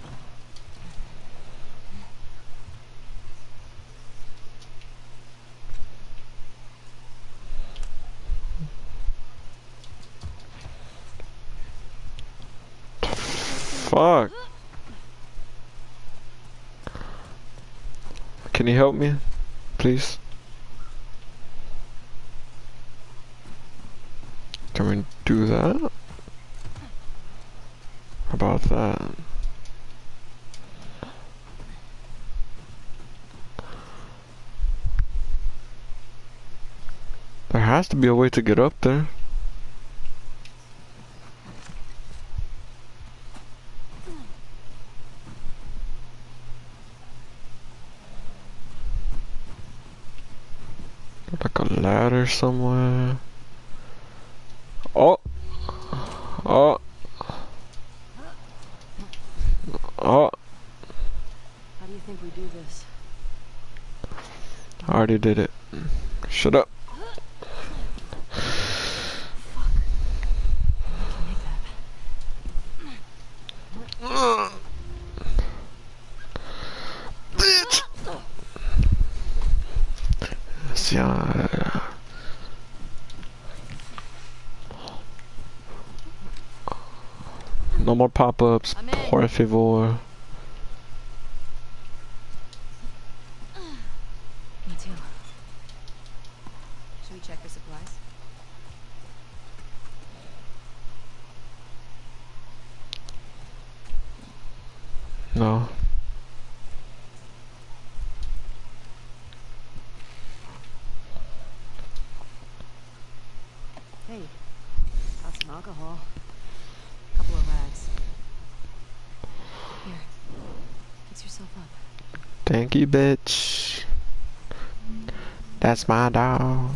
Fuck. Can you help me, please? Can we do that? How about that? There has to be a way to get up there. Like a ladder somewhere. Oh! Oh! Oh! How do you think we do this? I already did it. Shut up. Bitch! Yeah. No more pop-ups, por favor. Me too. Should we check for supplies? No. Hey, got some alcohol. Couple of rags. Here, fix yourself up. Thank you, bitch. That's my dog.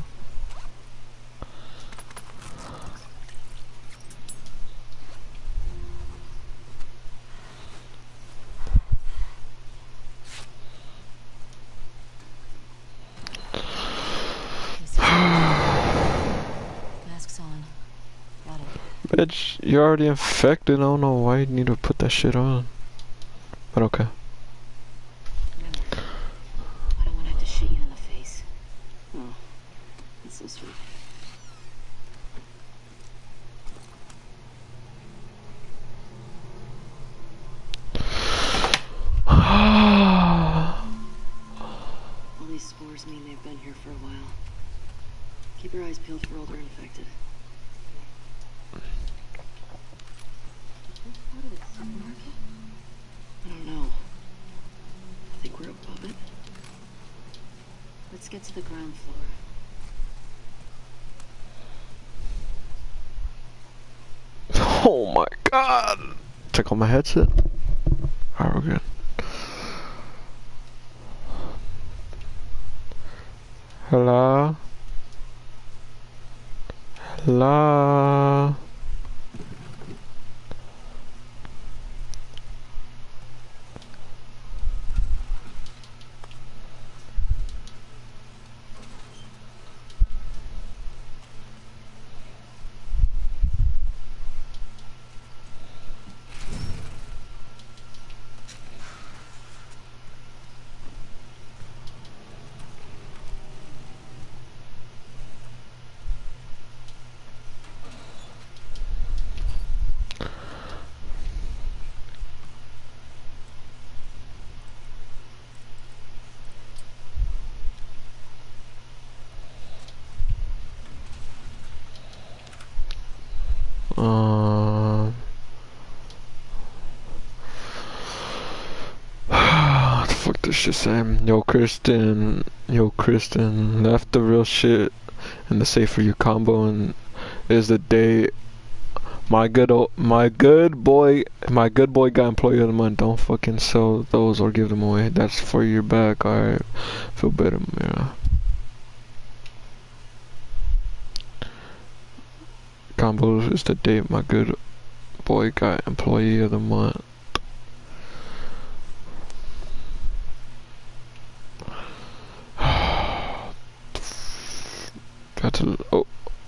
Mask's on. Got it. Bitch, you're already infected. I don't know why you need to put that shit on. But okay. I don't want to have to shit you in the face. Oh, that's so sweet. All these spores mean they've been here for a while. Keep your eyes peeled for older infected. Part of the supermarket? I don't know. I think we're above it. Let's get to the ground floor. Oh my god! Check on my headset. Alright, we're good. Hello? Hello? What the fuck this shit saying? Yo, Kristen, left the real shit in the safe for you combo and is the day my good boy got employee of the month. Don't fucking sell those or give them away. That's for your back. Alright. Feel better, yeah. Combos is the date my good boy got employee of the month. Got to oh.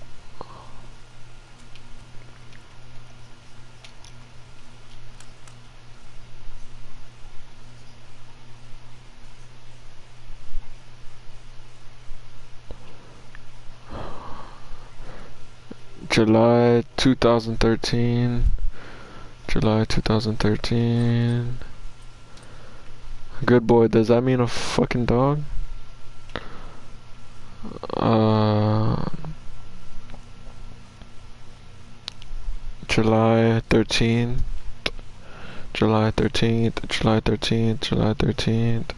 July 2013. July 2013. Good boy, does that mean a fucking dog? July 13th. July 13th. July 13th. July 13th.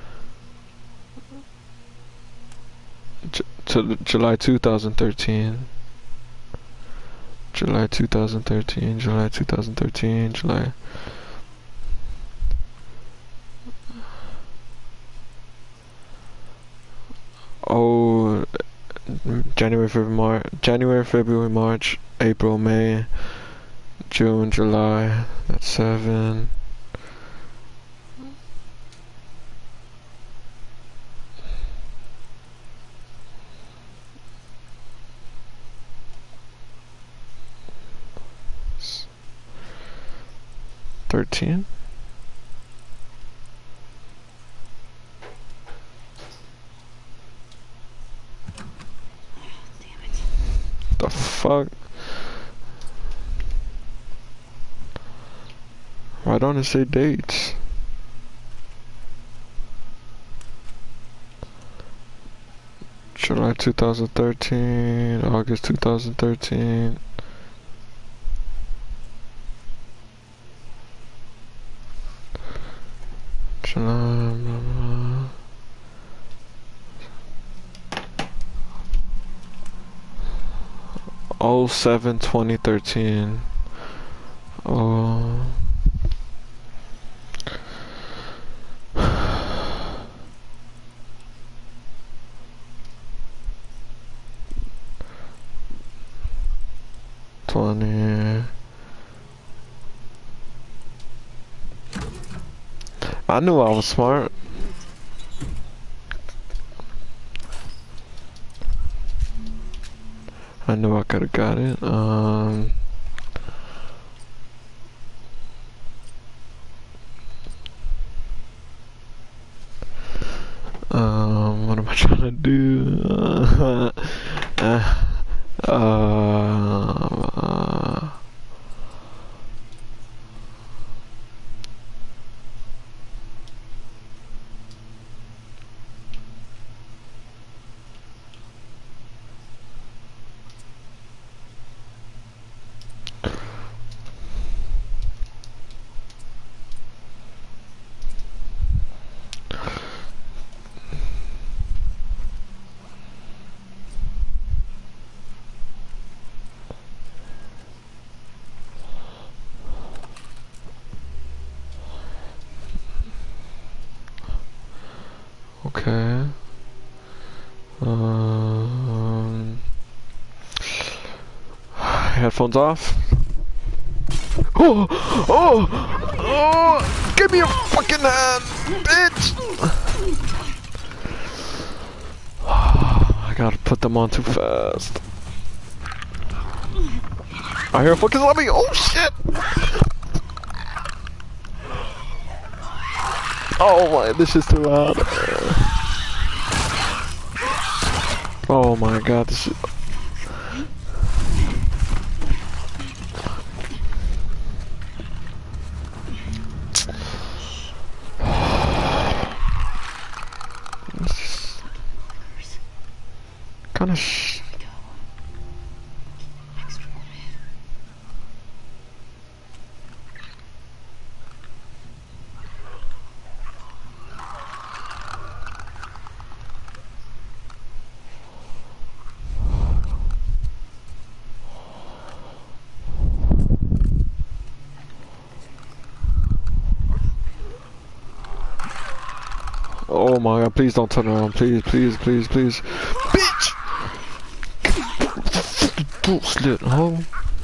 July 2013. July 2013, July 2013, July. Oh, January, February, March, April, May, June, July. That's 7. $13. The fuck? Why don't it say dates? July 2013, August 2013. July, 07/2013. Oh. I knew I was smart. I knew I could have got it. What am I trying to do? Okay. Headphones off. Oh! Give me a fucking hand, bitch! I gotta put them on too fast. I hear a fucking zombie. Oh shit! Oh my, this is too loud. Oh my god, this is... kind of Oh my god, please don't turn around. Please, please, please, please. Bitch! Slit, ho.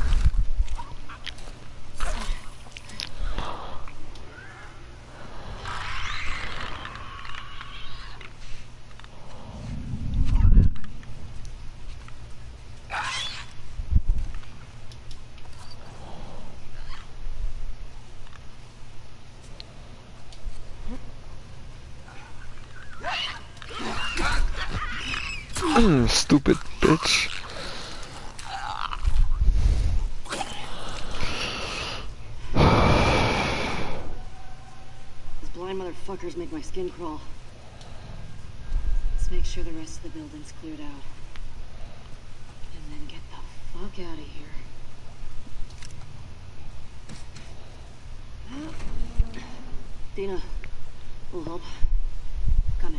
Stupid bitch. These blind motherfuckers make my skin crawl. Let's make sure the rest of the building's cleared out. And then get the fuck out of here. Dina, will help. Come in.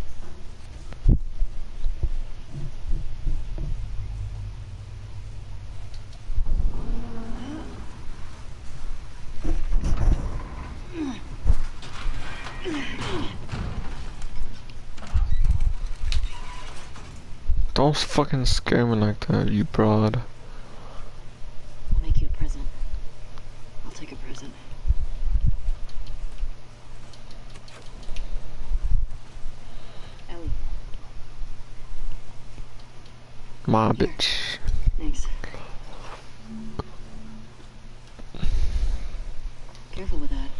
Don't fucking scare me like that, you broad. I'll make you a present. I'll take a present. Ellie. My bitch. Thanks. Careful with that.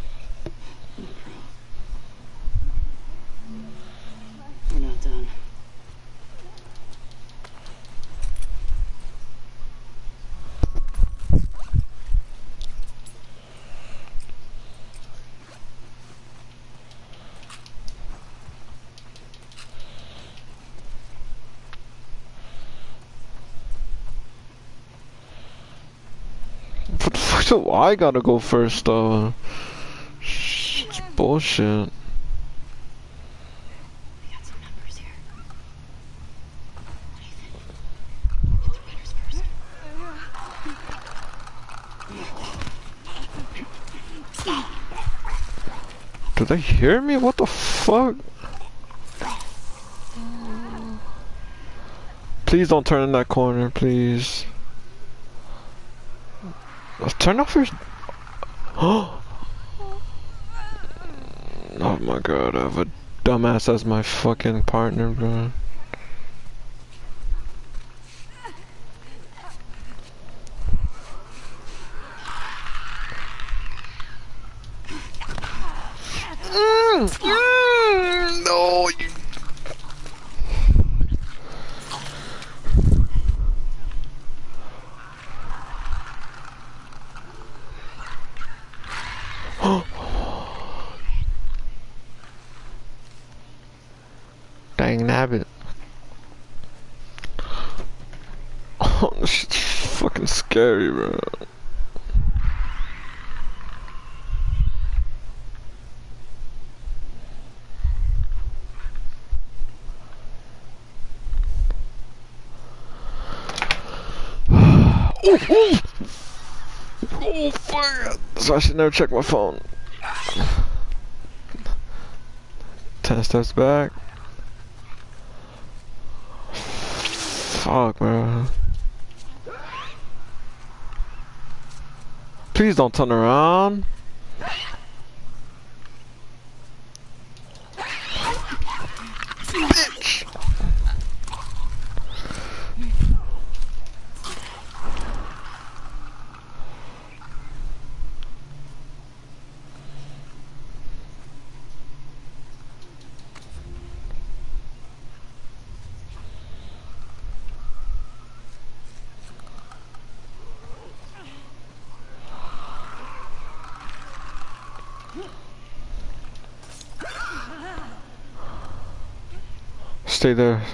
We're not done. What the fuck do I gotta go first though? It's bullshit. We got some numbers here. What do you think? Get the runners first. Do they hear me? What the fuck? Please don't turn in that corner, please. Turn off your... Oh my god, I have a dumbass as my fucking partner, bro. No, you... Dang nabbit. Oh, this shit's fucking scary, bro. Oh, fuck. So I should never check my phone. 10 steps back. Fuck, bro. Please don't turn around. Bitch. Stay there.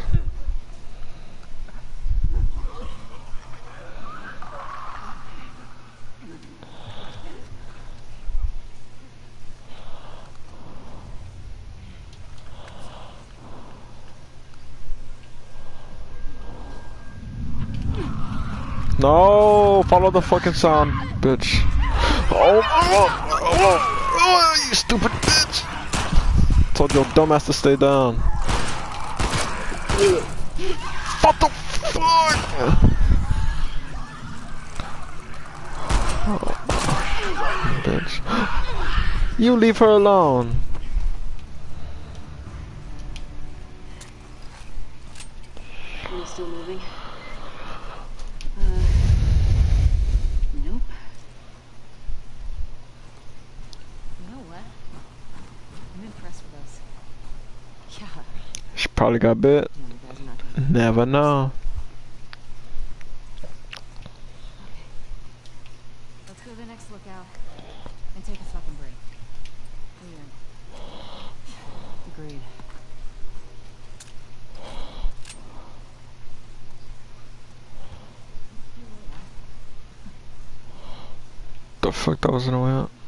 No, follow the fucking sound, bitch. Oh, you stupid bitch. Told your dumbass to stay down. What the fuck? Oh, bitch. You leave her alone. Are you still moving? Nope. You know what? I'm impressed with us. Yeah. She probably got bit. You guys are not gonna... Never know. Okay. Let's go to the next lookout and take a fucking break. Agreed. The fuck that was in the way out?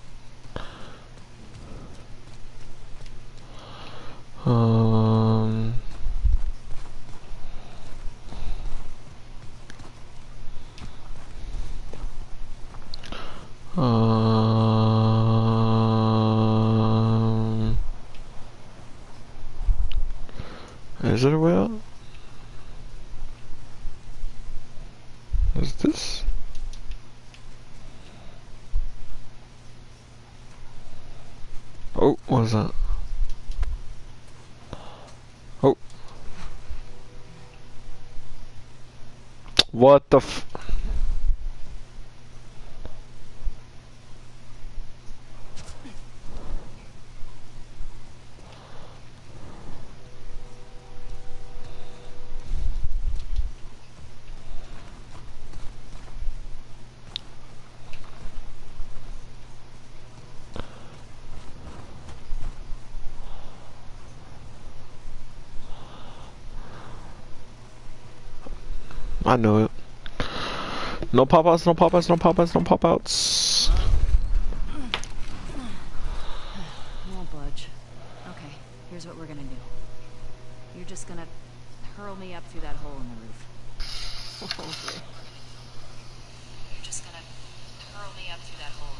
Is it a way out? Is this? Oh, what is that? Oh. What the f- I know it. No pop-outs, no pop-outs, no pop-outs, no pop-outs. Won't budge. Okay, here's what we're gonna do. You're just gonna hurl me up through that hole in the roof. Okay. You're just gonna hurl me up through that hole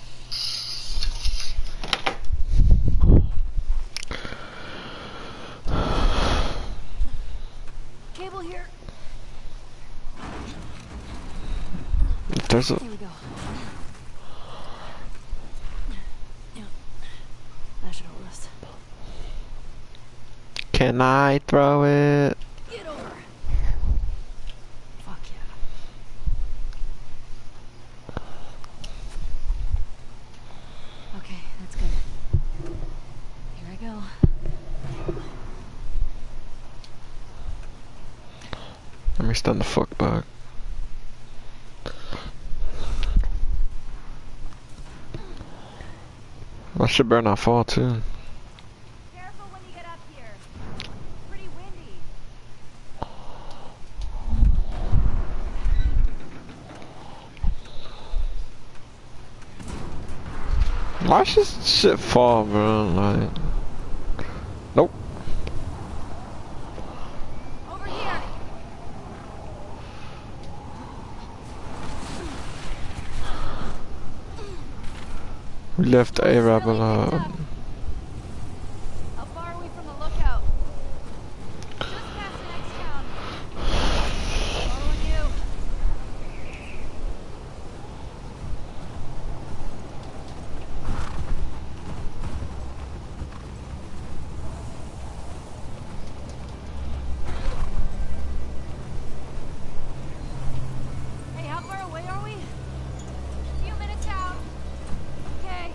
in the roof. Cable here. There's a... Here we go. Yeah. That should hold us. Can I throw it? Get over. Fuck yeah. Okay, that's good. Here I go. Let me stand the fuck back. My shit better not fall too. Careful when you get up here. Pretty windy. Why should shit fall, bro? Like, nope. Over here. We left A-Rab alone. How far are we from the lookout? Just past the next town. Following you. Hey, how far away are we? A few minutes out. Okay.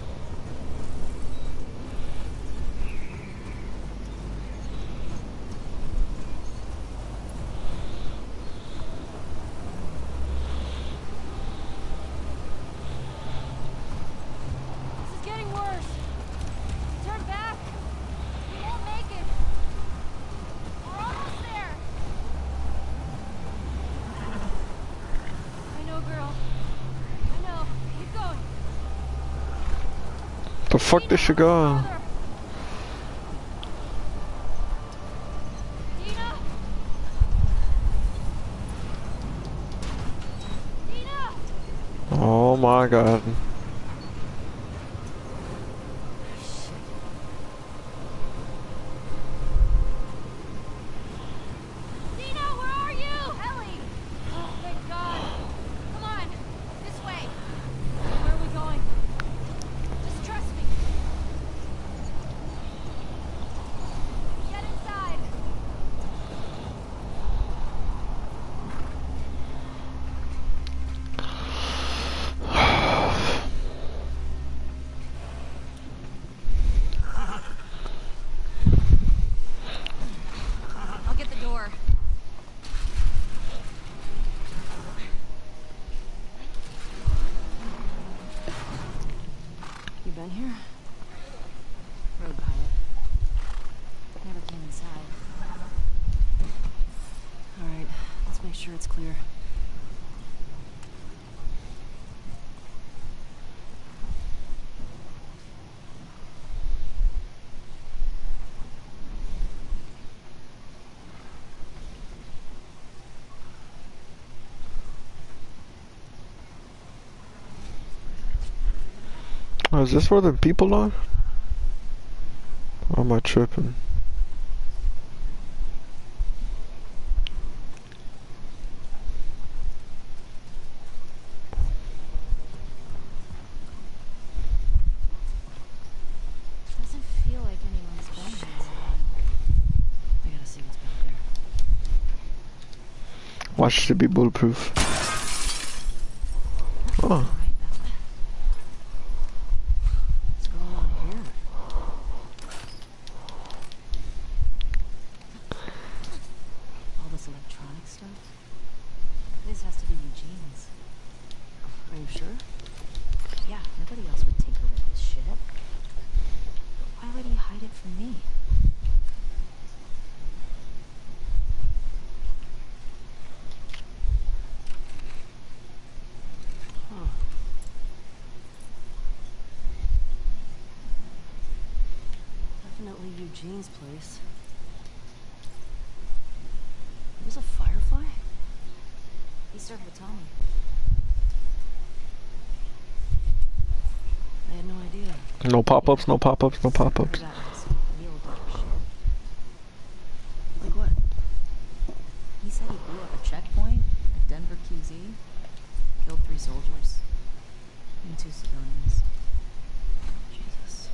This is getting worse. Turn back. We won't make it. We're almost there. I know, girl. I know. Keep going. The fuck this should go? Farther. Dina? Dina! Oh my god. sure it's clear. Oh, is this where the people are? Or am I tripping? Doesn't feel like anyone's been here in a while. I gotta see what's back there. Watch it to be bulletproof. Oh. What's going on here? All this electronic stuff? This has to be Eugene's. Are you sure? Yeah, nobody else would tinker with this shit. But why would he hide it from me? Huh. Definitely Eugene's place. There's a firefly? He served with Tommy. I had no idea. No pop-ups, no pop-ups, no pop-ups. That was some real dark shit. Like what? He said he blew up a checkpoint at Denver QZ, killed 3 soldiers and 2 civilians. Jesus.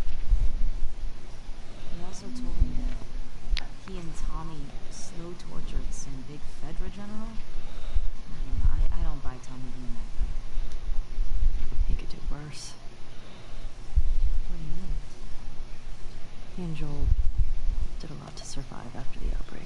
He also told me that he and Tommy slow tortured some big Fedra general. I don't buy Tommy doing that though. He could do worse. What do you mean? He and Joel did a lot to survive after the outbreak.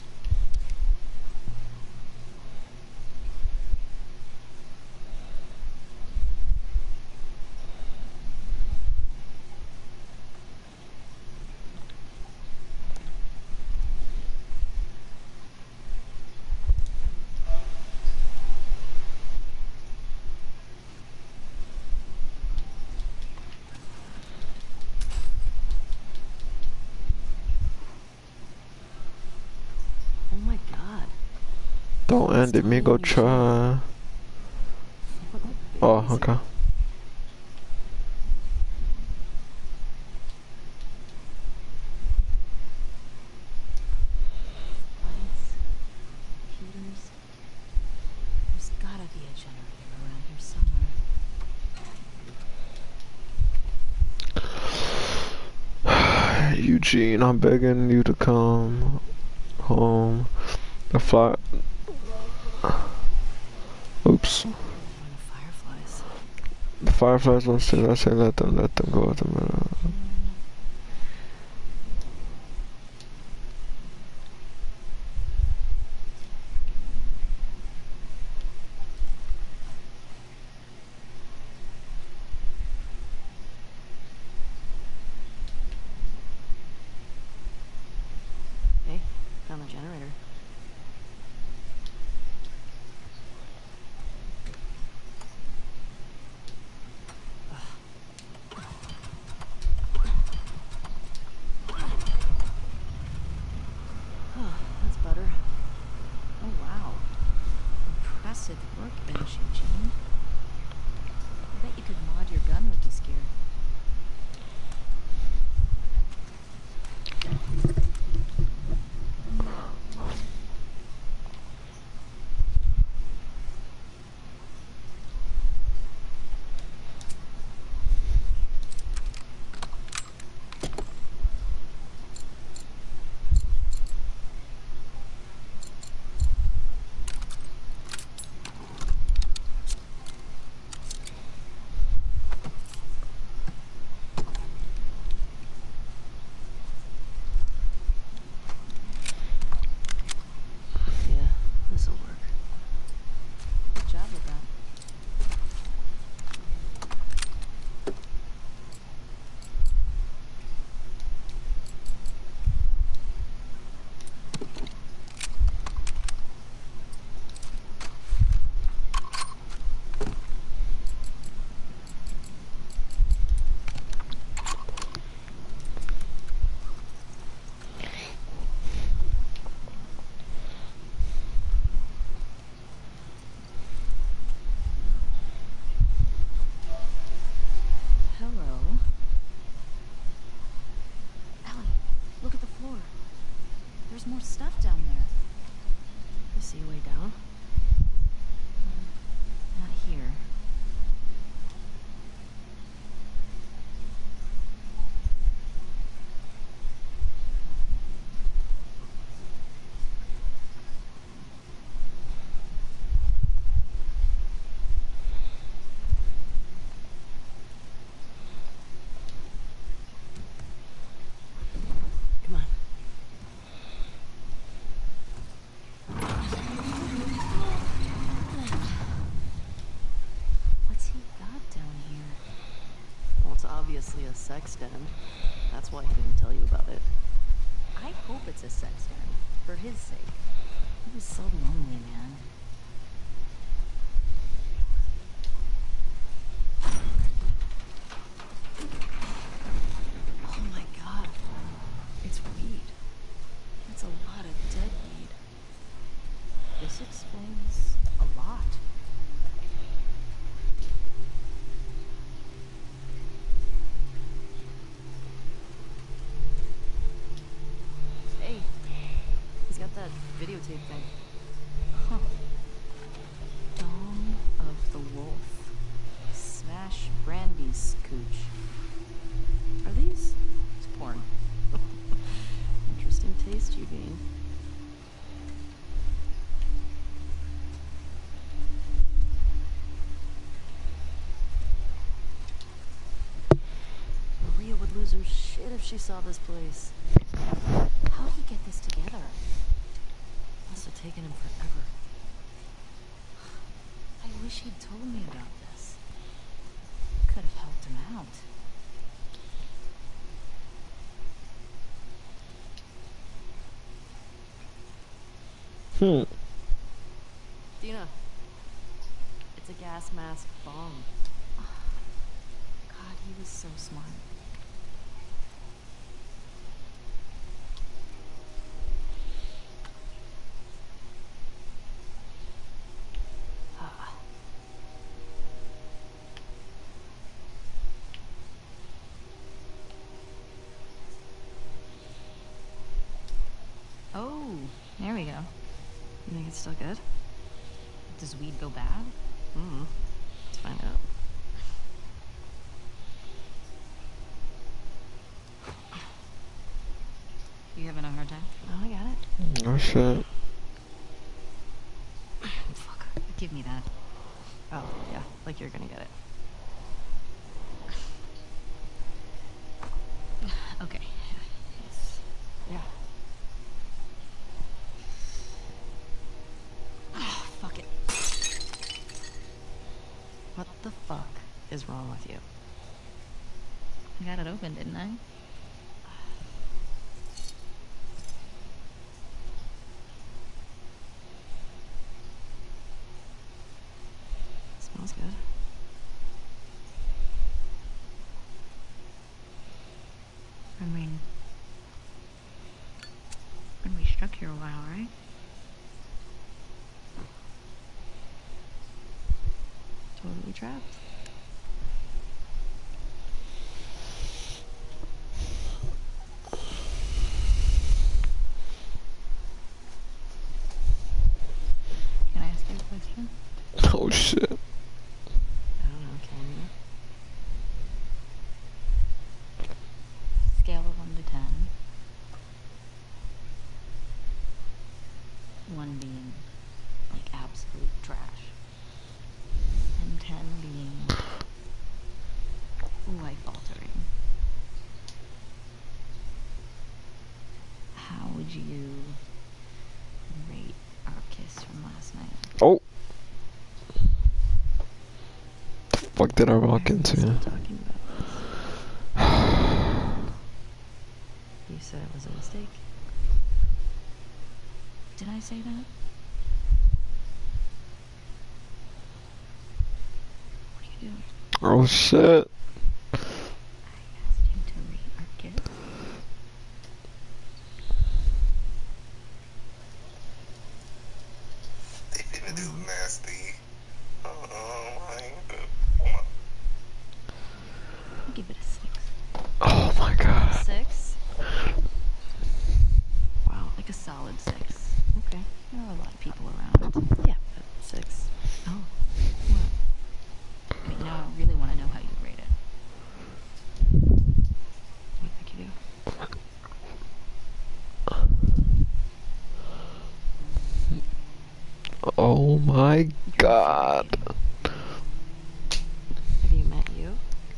Oh my god. Don't end it, me go try. Oh, okay. Lights, computers. There's gotta be a generator around here somewhere. Eugene, I'm begging you to come home. The fly. Oops. Fireflies. The fireflies don't say. I say let them go at the minute. Hey, found the generator. sex den. That's why he didn't tell you about it. I hope it's a sex den, for his sake. He was so lonely, man. Oh my god. It's weed. That's a lot of dead weed. This explains a lot. Hey, he's got that videotape thing. Huh. Dawn of the Wolf. Smash Brandy's cooch. Are these? It's porn. Interesting taste, Eugene. Maria would lose her shit if she saw this place. How'd he get this together? Must have taken him forever. I wish he'd told me about this. Could have helped him out. Dina. It's a gas mask bomb. God, he was so smart. Oh, there we go. You think it's still good? Does weed go bad? Let's find out. You having a hard time? No, I got it. Oh shit. Fuck. Give me that. Oh, yeah, like you're gonna get it. Okay. Yeah. Oh, fuck it. What the fuck is wrong with you? I got it open, didn't I? Smells good. I mean, when we struck here a while, right? Totally trapped. Can I ask you a question? Oh shit. I don't know, can you? Scale of 1 to 10. 1 being like absolute trash. And 10 being life altering. How would you rate our kiss from last night? Oh. Fuck did I walk into? Talking about this. You said it was a mistake. Did I say that? What are you doing? Oh shit. I asked you to rate our kiss. They didn't do nasty. I'll give it a 6. Oh my god. 6? Wow, like a solid 6. Okay. There are a lot of people around. Yeah, but 6. Oh. What? Wait, now I really want to know how you rate it. What do you think you do? Oh my god. Have you met you?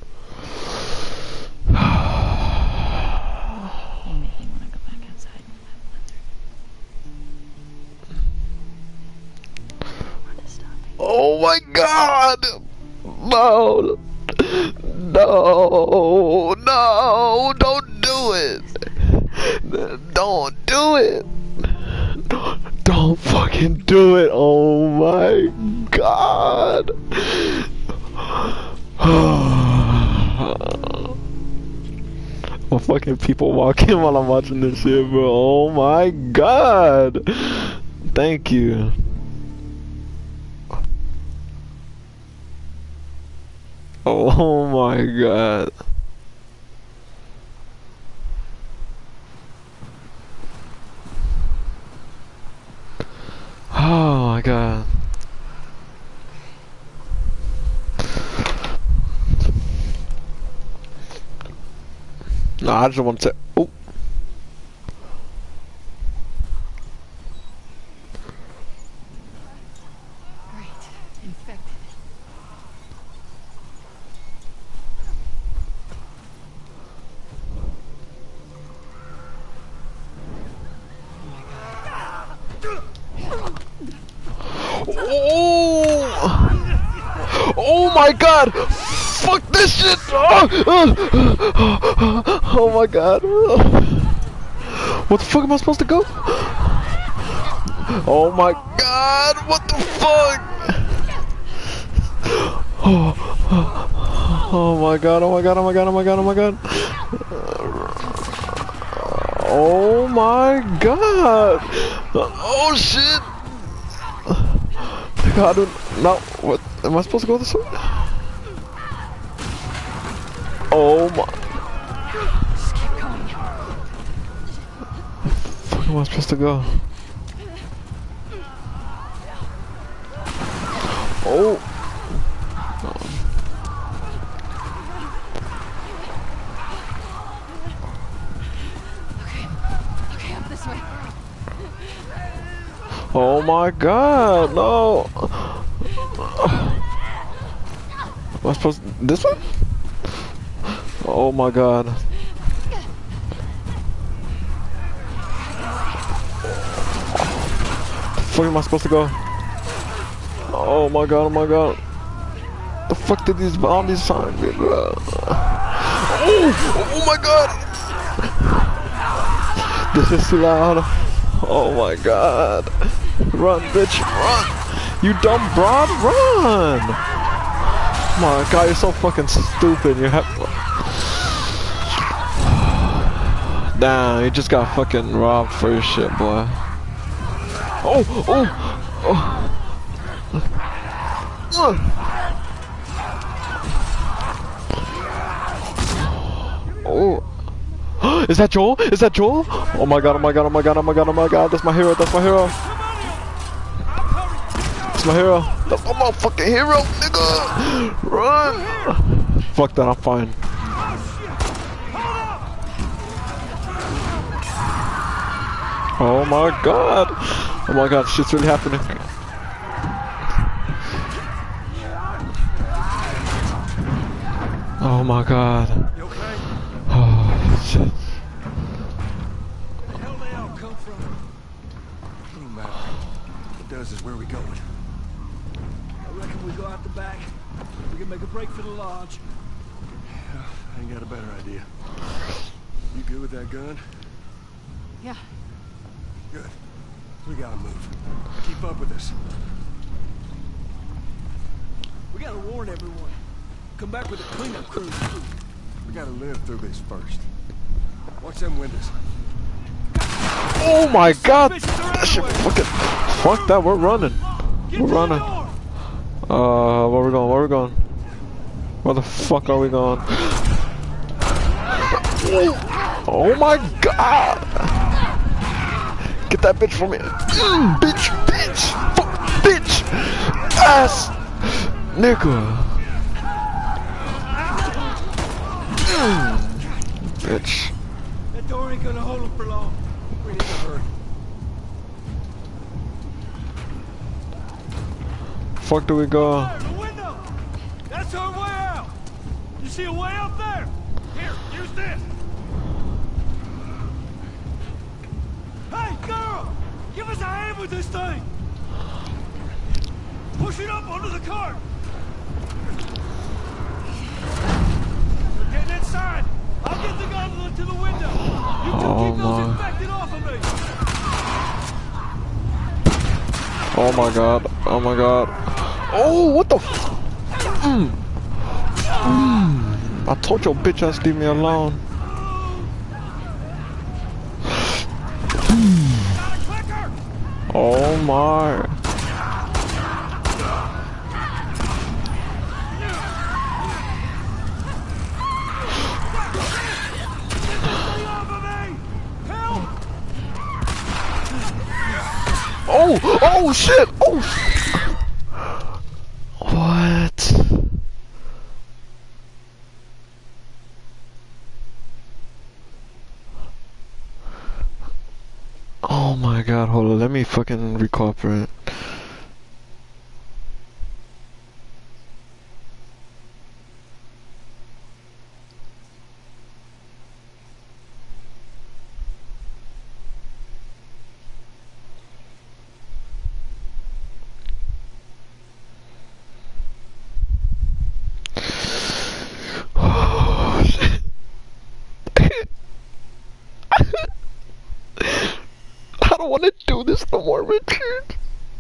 You make me want to go back outside and What is stopping? Oh my god. No. No. No. No, don't do it. Don't do it. Don't fucking do it. Oh my god. Well, fucking people walking while I'm watching this shit, bro. Oh my god. Thank you. Oh my god. Oh my god. No, I just want to say, oh. Oh! Oh my god! Fuck this shit! Oh my god! What the fuck am I supposed to go? Oh my god! What the fuck? Oh my god! Oh my god! Oh my god! Oh my god! Oh my god! Oh my god! Oh shit! I don't know. What? Am I supposed to go this way? Oh my. Just keep going. Where am I supposed to go? Oh. Okay, up this way. Oh my god, no! Am I supposed to, this one? Oh my god. Where am I supposed to go? Oh my god, oh my god. The fuck did these zombies find me, bro? Oh my god! This is too loud. Oh my god. Run, bitch, run! You dumb broad, run! Oh my god, you're so fucking stupid. You have. Damn, you just got fucking robbed for your shit, boy. Oh, oh, oh. Oh. Is that Joel? Is that Joel? Oh my god, oh my god, oh my god, oh my god, oh my god. That's my hero, that's my hero. That's my hero. That's my motherfucking hero, nigga. Run. Fuck that, I'm fine. Oh my god. Oh my god, shit's really happening. Oh my god. You okay? Oh shit. Where the hell they all come from? Doesn't matter. What it does is where we going. I reckon we go out the back. We can make a break for the lodge. Yeah, I ain't got a better idea. You good with that gun? Yeah. Good. We gotta move. Keep up with us. We gotta warn everyone. Come back with a cleanup crew. We gotta live through this first. Watch them windows. Oh my god! That shit fucking. Fuck that, we're running. We're running. Where we going? Where we going? Where the fuck are we going? Oh my god! Get that bitch from me. Bitch, bitch, fuck, bitch, ass, nigga. Bitch. That door ain't gonna hold him for long. We need to hurry. Fuck do we go? There, the window. That's our way out. You see a way up there? Here, use this. Hey, girl! Give us a hand with this thing! Push it up onto the cart! We're getting inside! I'll get the gun to the window. You two Oh keep those my. infected off of me. Oh my god. Oh my god. Oh, what the f- I told your bitch ass leave me alone. Oh my. Oh, oh shit. Oh. What? Oh my god, hold on, let me fucking recuperate. Oh shit. I don't want to do this no more, Richard.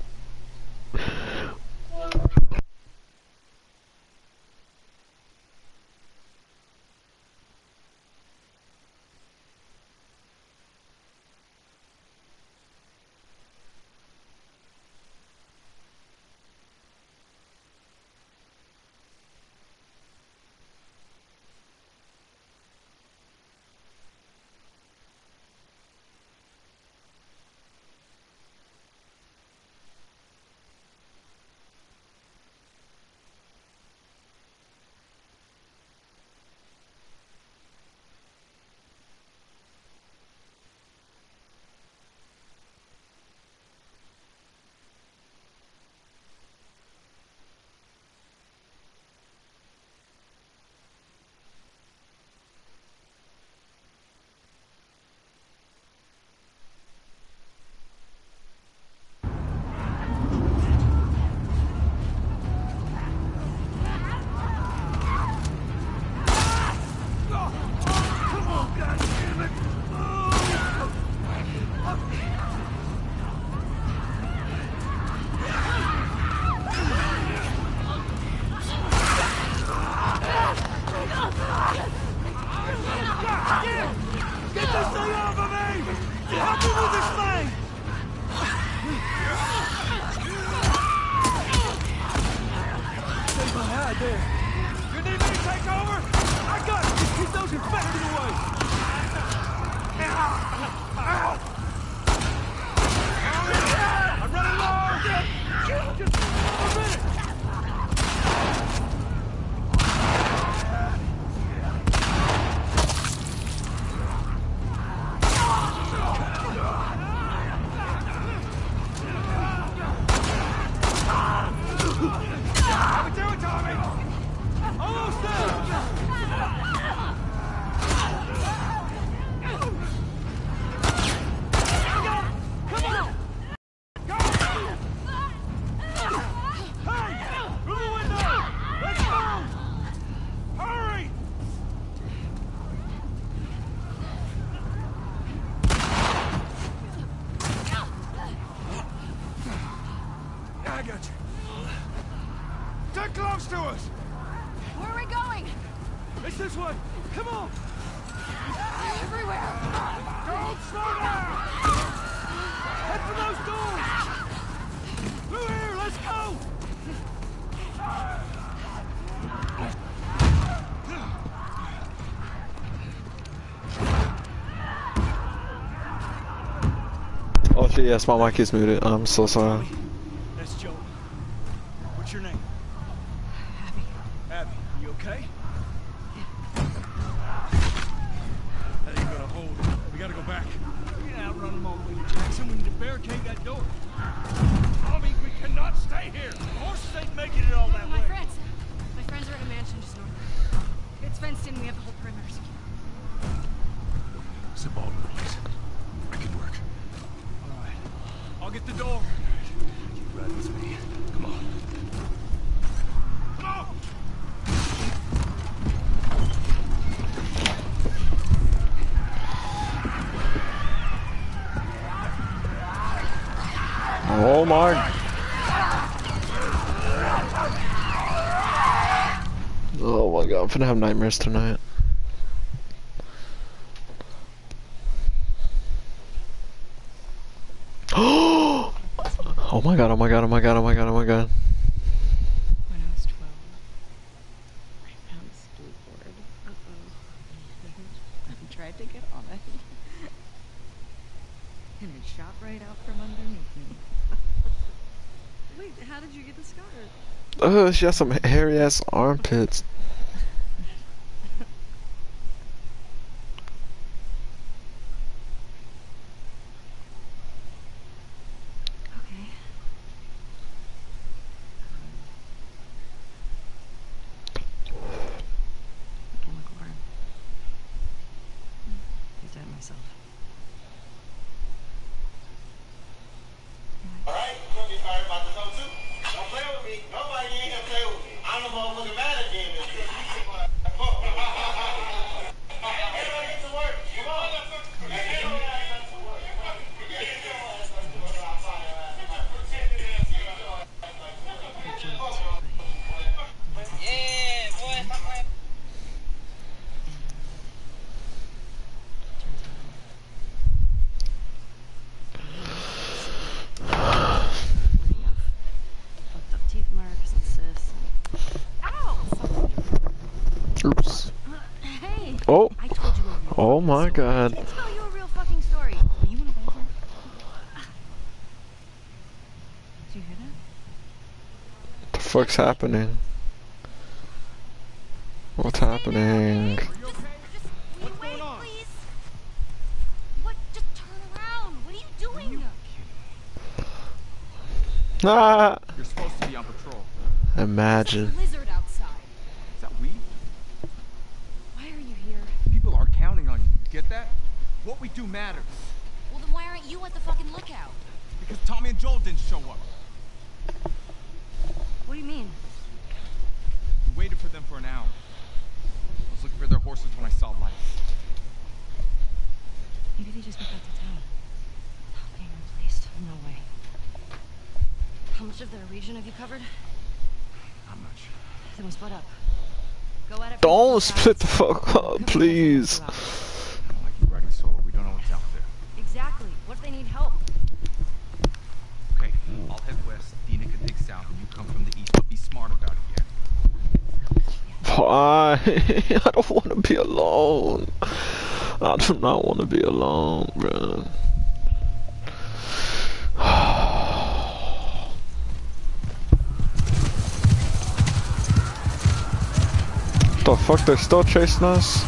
Get this thing off of me! Help me with this thing! Save my hide there. You need me to take over? I got it! Just keep those infected away! I'm running low! Just a minute! I got you. Get close to us! Where are we going? It's this way! Come on! Everywhere! Don't slow down! Head for those doors! Through here, let's go! Oh shit, yes, my mic is muted. I'm so sorry. That's Joe. What's your name? Abby. Abby, you okay? That ain't gonna hold. We gotta go back. We can outrun them all the way to Jackson. We need to barricade that door. Tommy, we cannot stay here. Horses ain't making it all that way. My friends are at a mansion just north. It's fenced in. We have the whole perimeter secure. Zip all over the place. I can work. All right. I'll get the door. You ride with me. Come on. Come on! Oh my. Oh my god, I'm finna have nightmares tonight. Oh my god, oh my god, oh my god, oh my god, oh my god. When I was 12, I found a skateboard. I tried to get on it. And it shot right out from underneath me. Wait, how did you get the scar? She has some hairy ass armpits. Okay. I look over. I did it myself. Alright, you gonna get fired about this hoe too? Don't play with me. Nobody in here play with me. I'm the motherfucking manager in this. Get to work. Come on. Get your ass to work. Get your ass to work. I'll fire your ass. Yeah, boy. Stop playing. Fucked up teeth marks and cysts. Ow! Oops. Hey! Oh. I told you a real Oh my god. I did tell you a real fucking story. Are you in a bubble? Did you hear that? What the fuck's happening? What's happening? Just will you wait, please? What? Just turn around. What are you doing? Ah! You're supposed to be on patrol. Imagine. Blizzard outside. Is that weed? Why are you here? People are counting on you. You get that? What we do matters. Well, then why aren't you at the fucking lookout? Because Tommy and Joel didn't show up. What do you mean? We waited for them for an hour. I was looking for their horses when I saw lights. Maybe they just went back to town. Not being replaced. No way. How much of their region have you covered? Not much. Then we split up. Go at it. Don't split the fuck up, please. I don't like you riding solo. We don't know what's out there. Exactly. What if they need help? Okay, I'll head west. Dina can dig south, and you come from the east. But be smart about it, yeah? Why? I don't want to be alone. I do not want to be alone, bro. The fuck, they're still chasing us?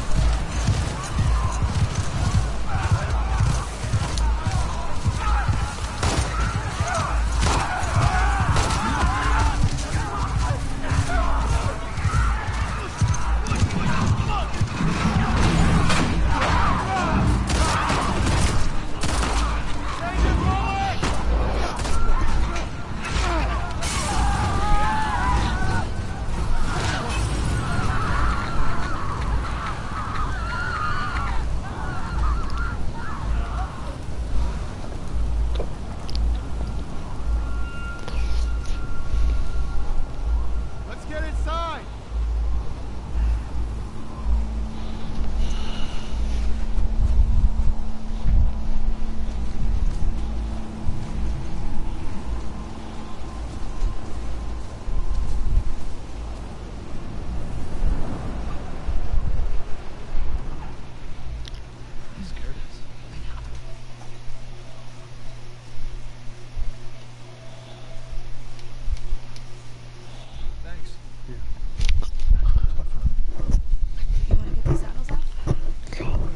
Let's get inside. You scared us. Thanks. You want to get the saddles off?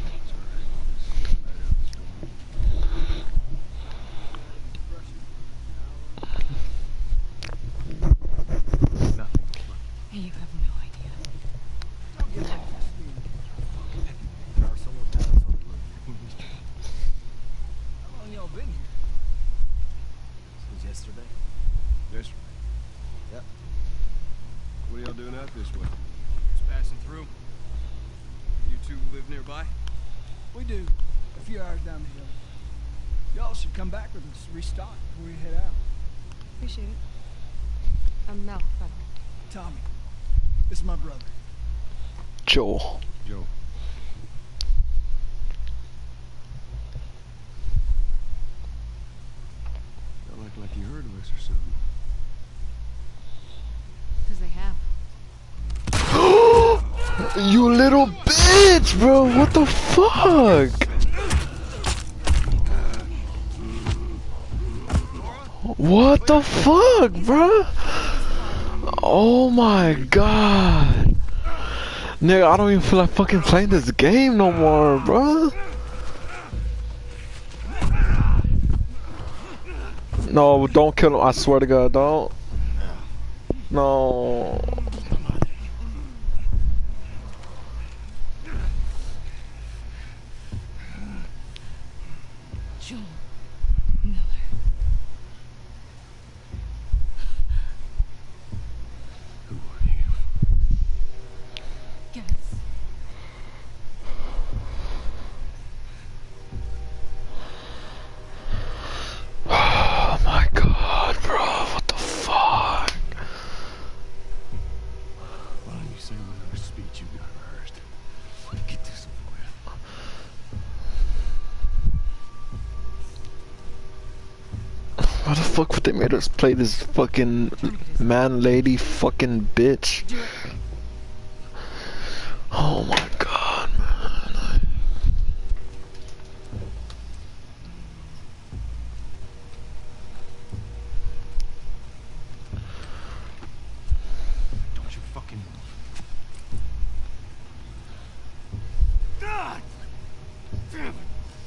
Hey, you have no idea. Don't get like this, Steve. Our solo paddles on the road. How long y'all been here? Since yesterday? Yesterday. Yep. What are y'all doing out this way? Just passing through. You two live nearby? We do. A few hours down the hill. Y'all should come back with us, restock before we head out. Appreciate it. I'm Mel, but Tommy, this is my brother. Joel. Joe. Y'all act like you heard of us or something. because they have. You little bitch, bro. What the fuck? What the fuck, bro? Oh my god. Nigga, I don't even feel like fucking playing this game no more, bro. No, don't kill him. I swear to God, don't. No. Joel Miller. Who are you? Guess. Oh my god, bro. What the fuck? Why don't you say whatever speech you got rehearsed? Let's get this over with. Why the fuck would they made us play this fucking man, lady, fucking bitch? Oh my god, man. Don't you fucking move. God! Damn it!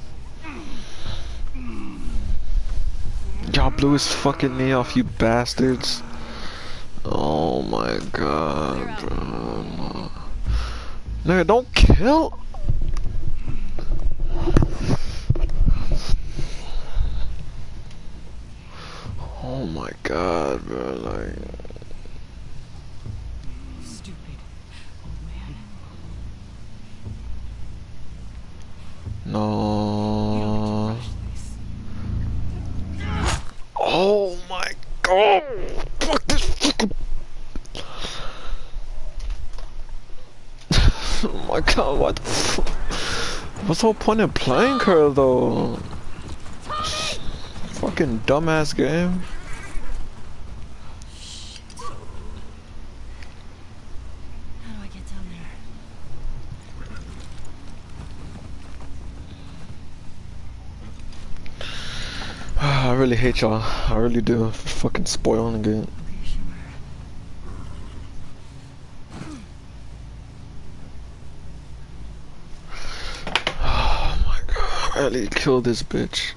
Y'all blew his fucking knee off, you bastards. Oh my god, bro. Nigga, don't kill. Oh my god, bro. Like. Stupid old man. No. Oh my god! Fuck this fucking. Oh my god, what the fuck? What's the whole point of playing her though? Fucking dumbass game. How do I get down there? I really hate y'all. I really do. For fucking spoiling the game. Oh my god. Ellie, kill this bitch.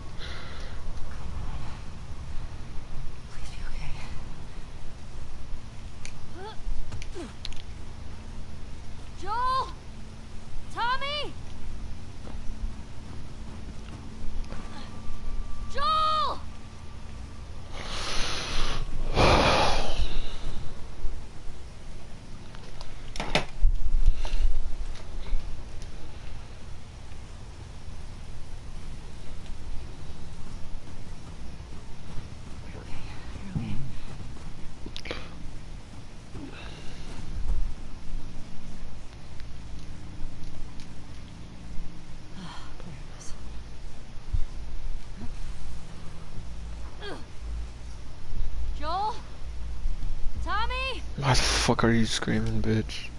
Joel! Tommy! Joel! Joel? Tommy? Why the fuck are you screaming, bitch?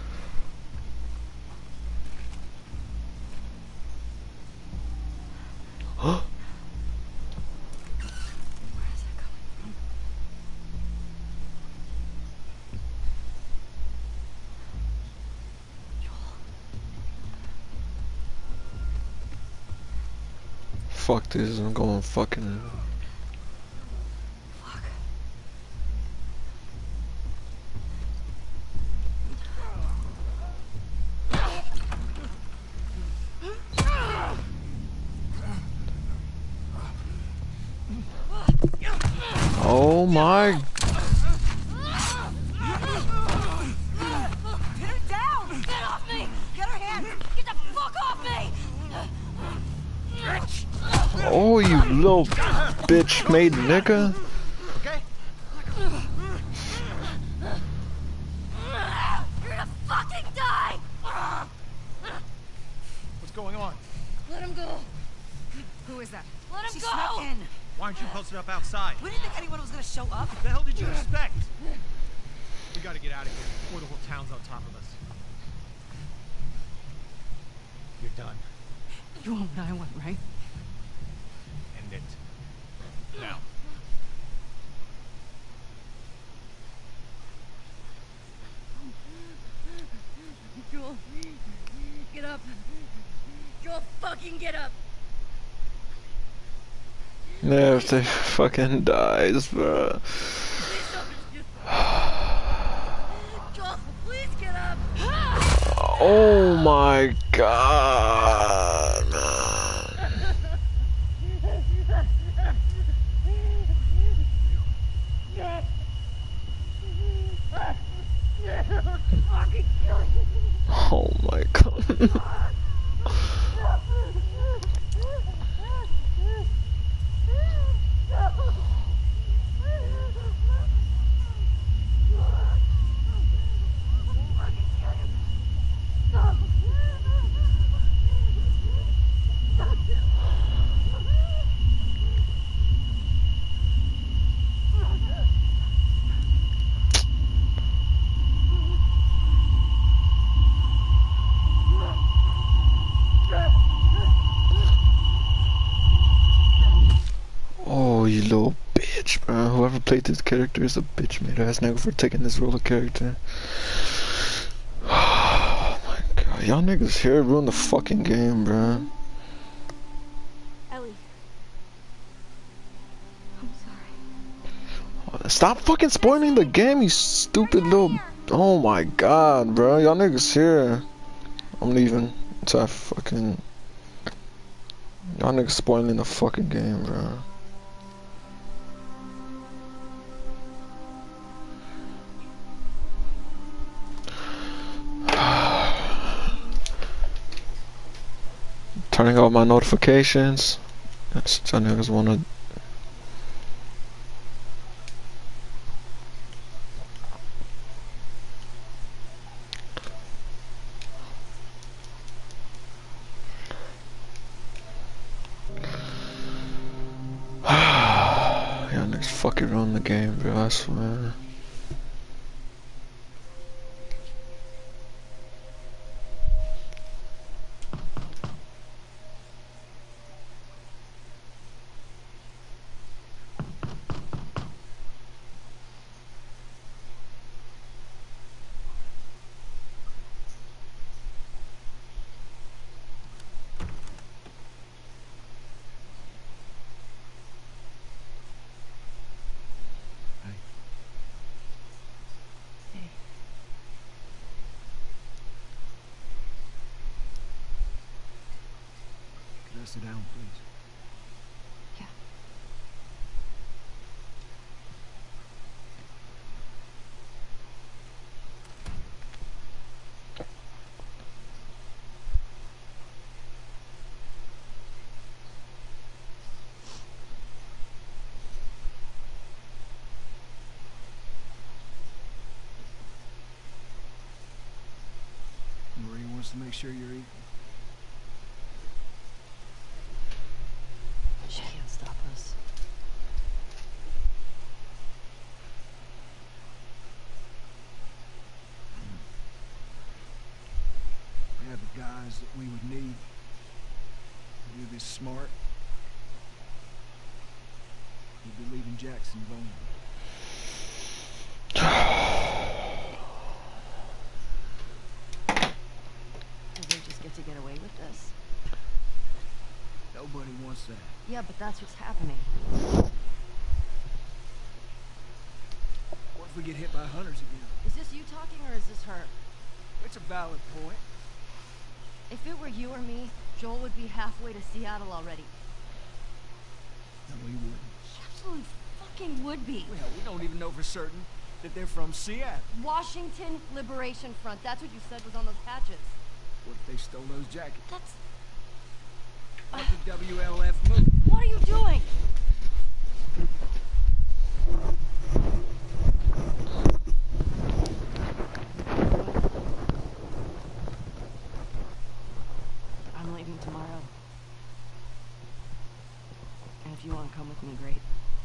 Huh? Fuck this, I'm going fucking. Oh my. Get her down! Get off me! Get her hands! Get the fuck off me! Oh, you little bitch made nigga. Okay? You're gonna fucking die! What's going on? Let him go! Who is that? Let him She go! snuck in. Why aren't you posted up outside? We didn't think anyone was gonna show up. What the hell did you expect? We gotta get out of here before the whole town's on top of us. You're done. You want what I want, right? End it. Now. Joel, get up. Joel, fucking get up. Yeah, if they fucking dies, bro. Joel, please get up. Oh my god, man. Oh my god. Oh, you little bitch, bro. Whoever played this character is a bitch made ass nigga for taking this role of character. Oh my god. Y'all niggas here ruin the fucking game, bro. Ellie. I'm sorry. Stop fucking spoiling the game, you stupid little... Oh my god, bro. Y'all niggas here. I'm leaving. Until I fucking... Y'all niggas spoiling the fucking game, bro. Turning off my notifications. Yes, y'all niggas wanna... Y'all niggas fucking ruin the game, bro, I swear. Can I sit down, please? Yeah. Marie wants to make sure you're eating. She can't stop us. We have the guys that we would need to do this smart. We'd be leaving Jackson vulnerable. Did they just get to get away with this? Nobody wants that. Yeah, but that's what's happening. What if we get hit by hunters again? Is this you talking or is this her? It's a valid point. If it were you or me, Joel would be halfway to Seattle already. No, we wouldn't. He absolutely fucking would be. Well, we don't even know for certain that they're from Seattle. Washington Liberation Front. That's what you said was on those patches. What if they stole those jackets? That's... What the WLF move? What? What are you doing? I'm leaving tomorrow. And if you want to come with me, great.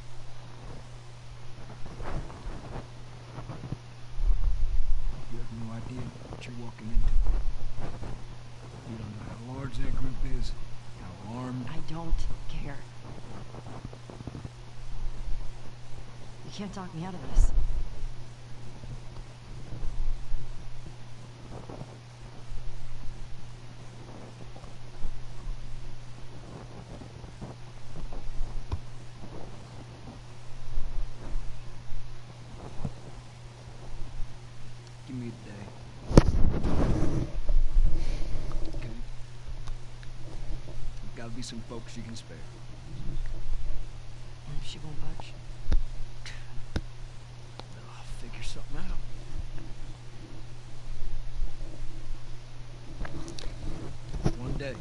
You have no idea what you're walking into. You don't know how large that group is, how armed. I don't care. You can't talk me out of this. Give me a day. Okay? There's gotta be some folks you can spare. And if she won't budge? I'll figure something out. One day.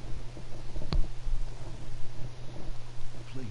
Please.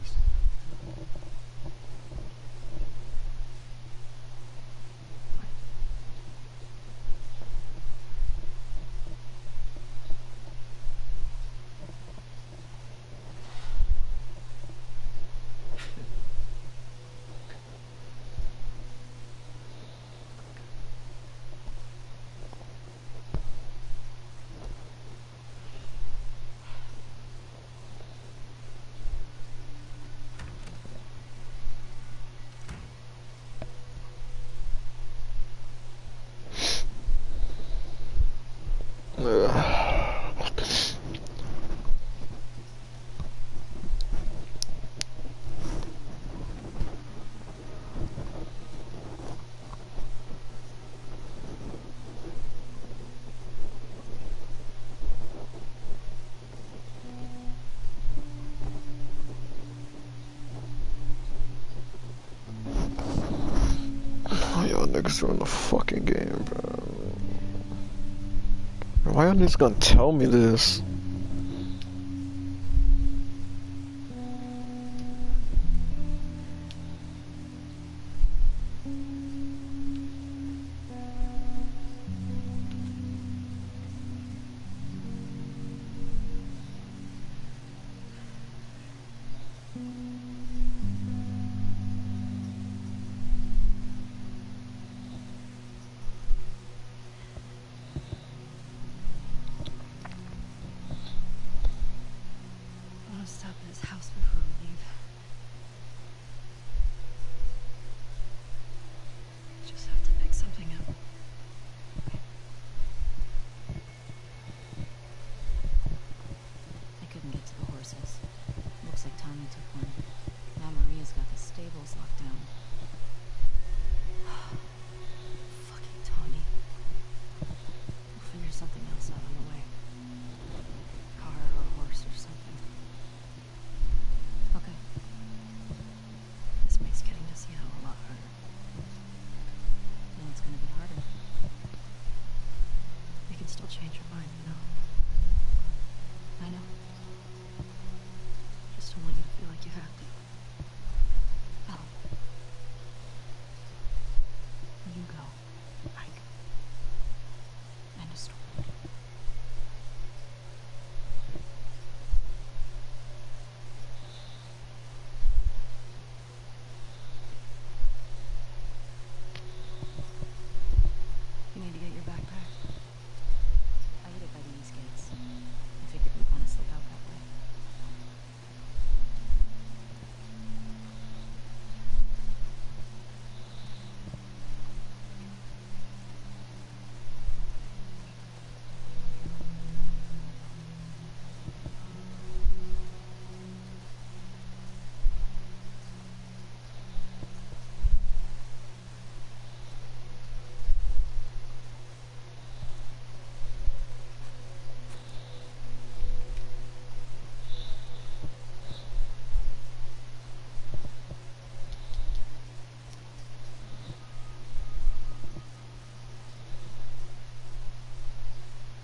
Y'all niggas are in the fucking game, bro. Why y'all niggas gonna tell me this? I want to stop at his house before we leave. Just have to pick something up. I couldn't get to the horses. Looks like Tommy took one. Now Maria's got the stables locked down. Fucking Tommy. We'll figure something else out on the way. Car or horse or something. Okay. This makes getting to Seattle a lot harder. And it's gonna be harder. We can still change our mind, you know? I know. Just don't want you to feel like you have to. Oh. You go. Ike. End of story. You need to get your backpack. I hid it by the east gates. I figured you'd want to slip out that way.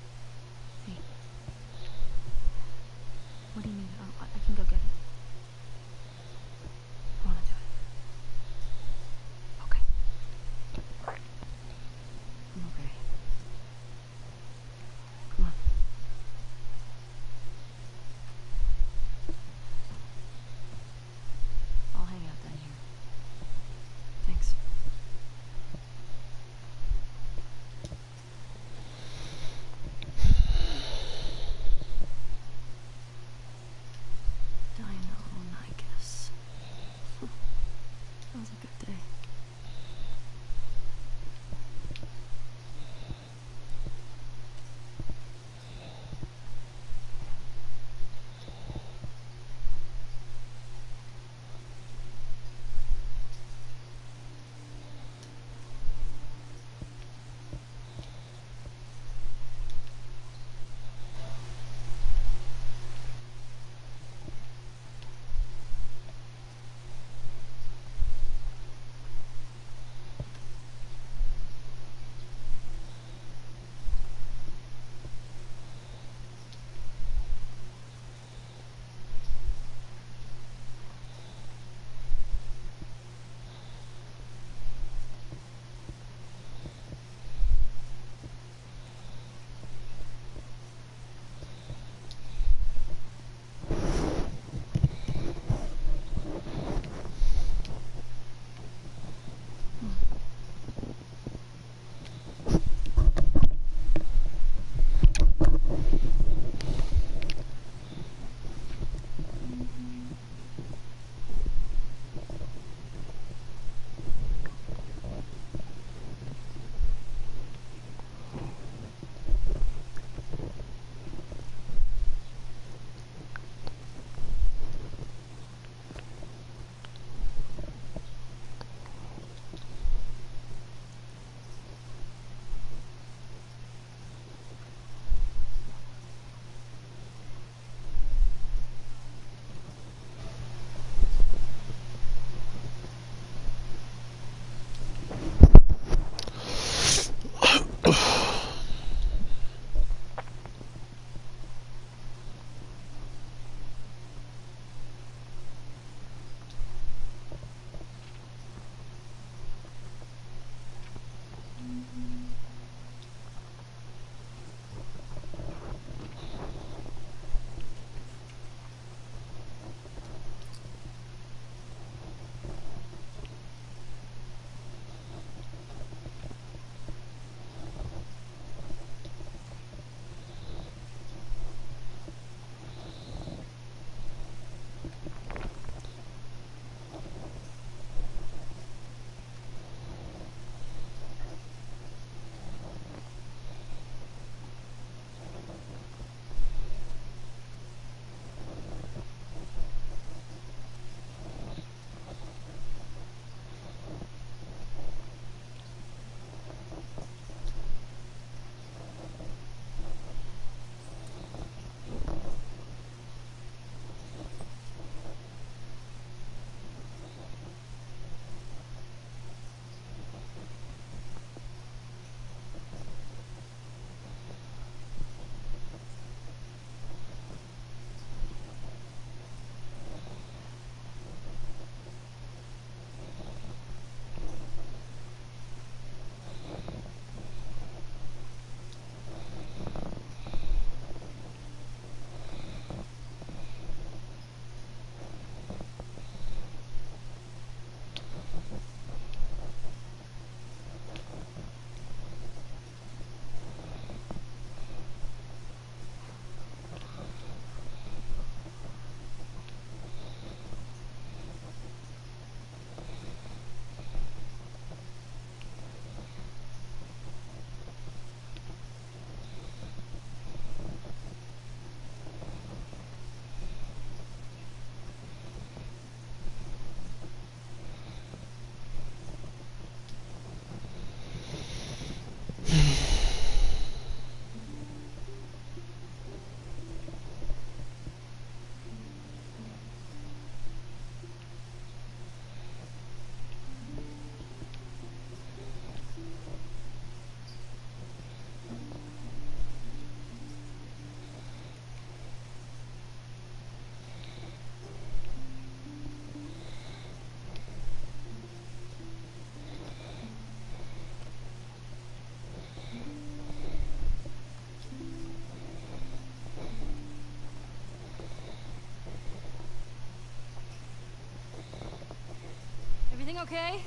What do you need? I can go get it. Everything okay?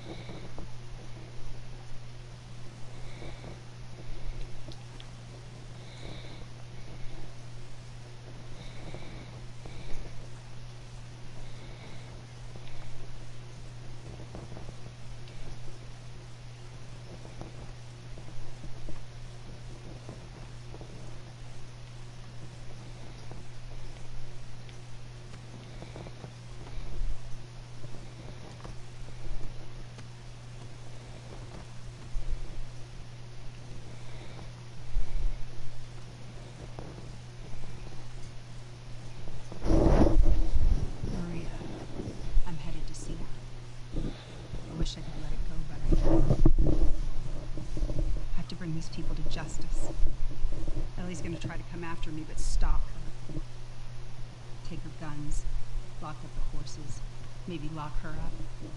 Maria, I'm headed to see her. I wish I could let it go, but I can't. I have to bring these people to justice. Ellie's gonna try to come after me, but stop her. Take her guns, lock up the horses, maybe lock her up.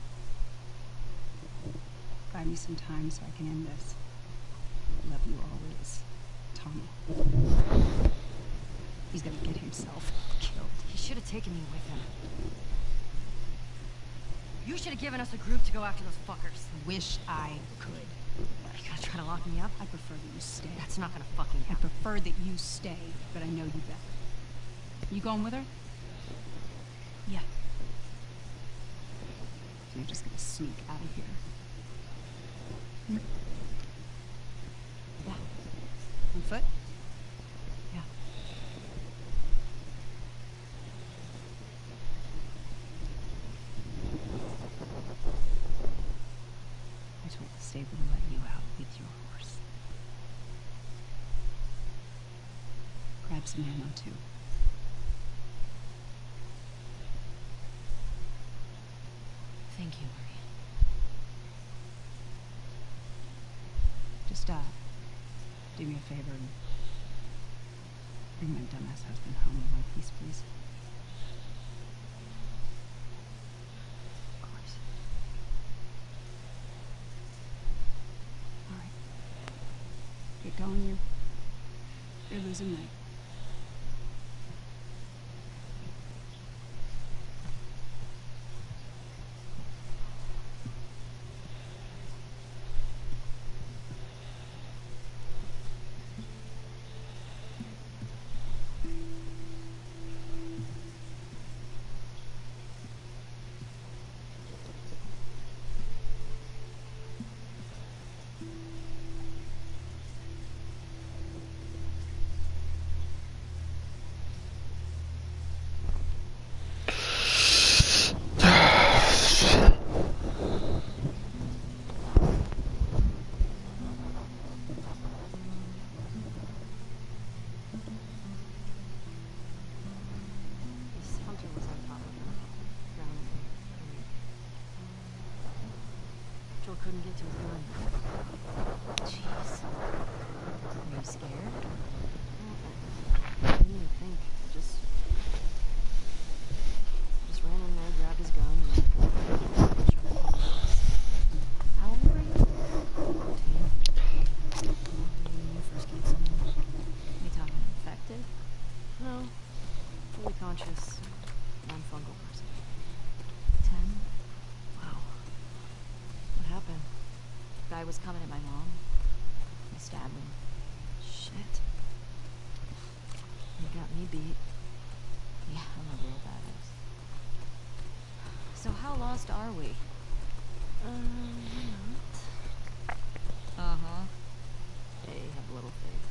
Buy me some time so I can end this. Love you always, Tommy. He's gonna get himself killed. He should have taken me with him. You should have given us a group to go after those fuckers. Wish I could. You gonna try to lock me up? I prefer that you stay. That's not gonna fucking I happen. prefer that you stay, but I know you better. You going with her? Yeah. So you're just gonna sneak out of here? Hmm? Yeah. On foot? Yeah. I told the stable to let you out with your horse. Grab some ammo, too. Thank you, Maria. Just, do me a favor and bring my dumbass husband home in one piece, please. Of course. All right. Get going, you're losing light. This hunter was on top of him. Drowning him. Joel couldn't get to his gun. Jeez. Are you scared? I didn't even think. Just ran in there, grabbed his gun, and tried to kill him. How old were you? 14. When you first killed someone? You talking infected? No. Fully conscious, non-fungal person. 10? Wow. What happened? Guy was coming at my mom. I stabbed him. Shit. You got me beat. Yeah, I'm a real badass. So how lost are we? Not. Uh-huh. Hey, have a little faith.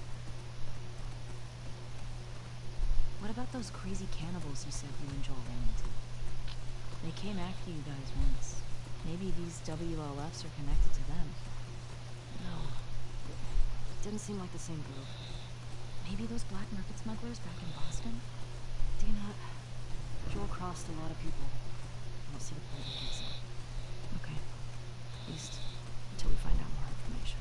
What about those crazy cannibals you said you and Joel ran into? They came after you guys once. Maybe these WLFs are connected to them. No. Didn't seem like the same group. Maybe those black market smugglers back in Boston? Do you not? Joel crossed a lot of people. I don't see the point of this. Okay. At least until we find out more information.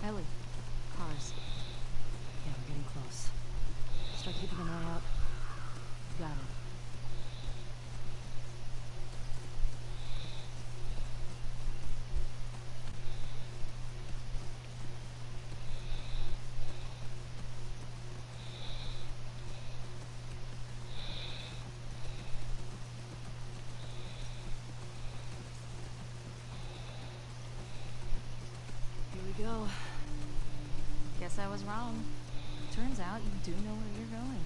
Ellie. Cars. Yeah, we're getting close. Start keeping an eye out. Got it. Here we go. Guess I was wrong. Turns out you do know where you're going.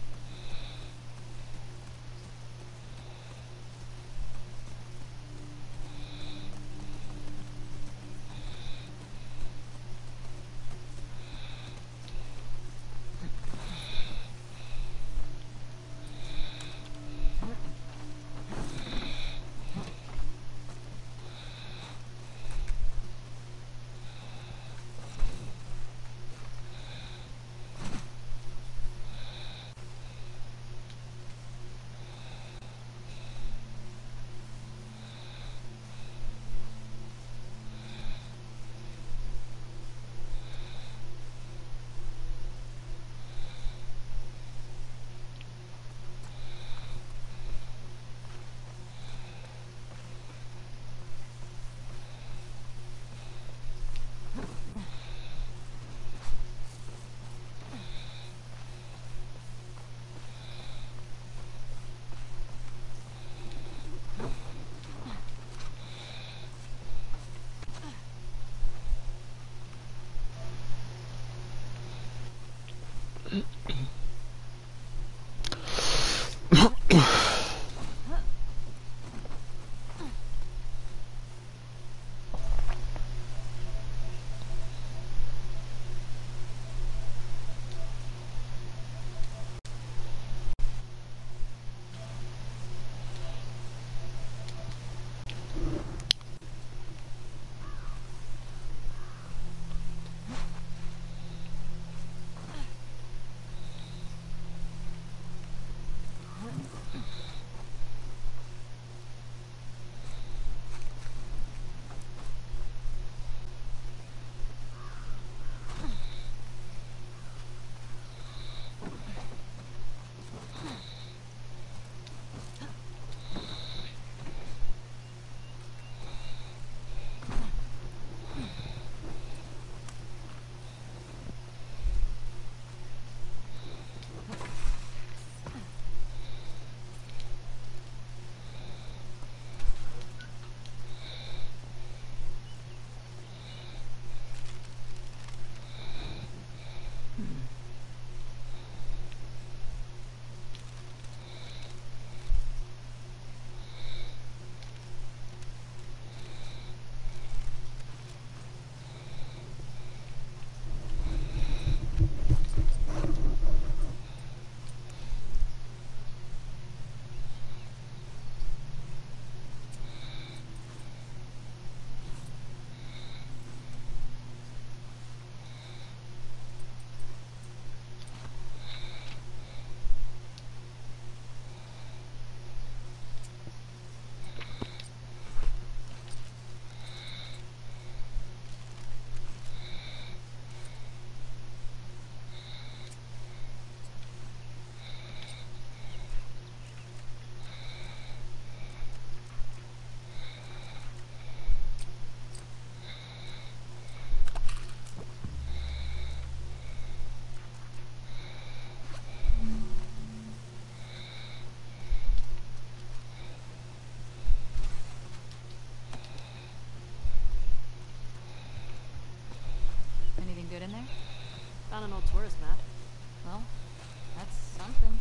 Good in there? Found an old tourist map. Well, that's something.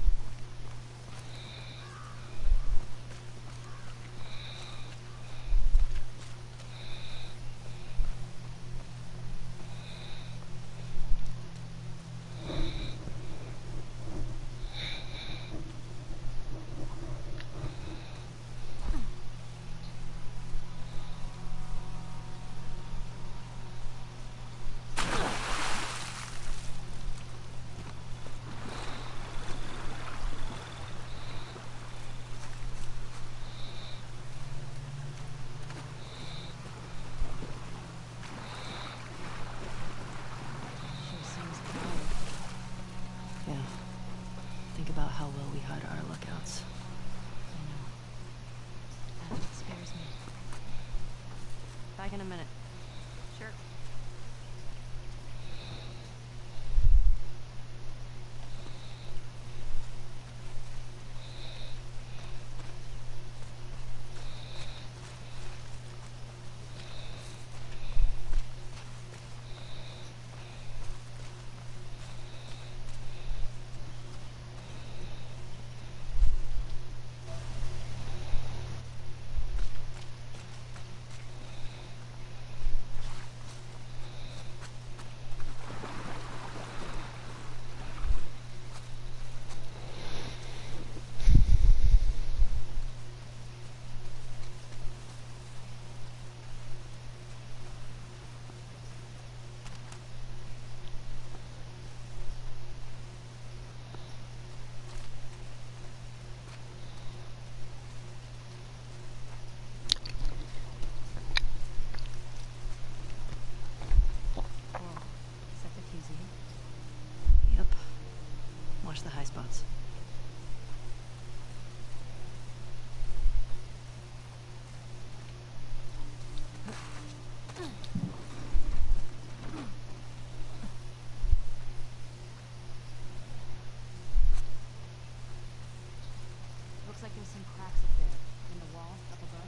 Back in a minute. Sure. Yep. Watch the high spots. Looks like there's some cracks up there in the wall up above.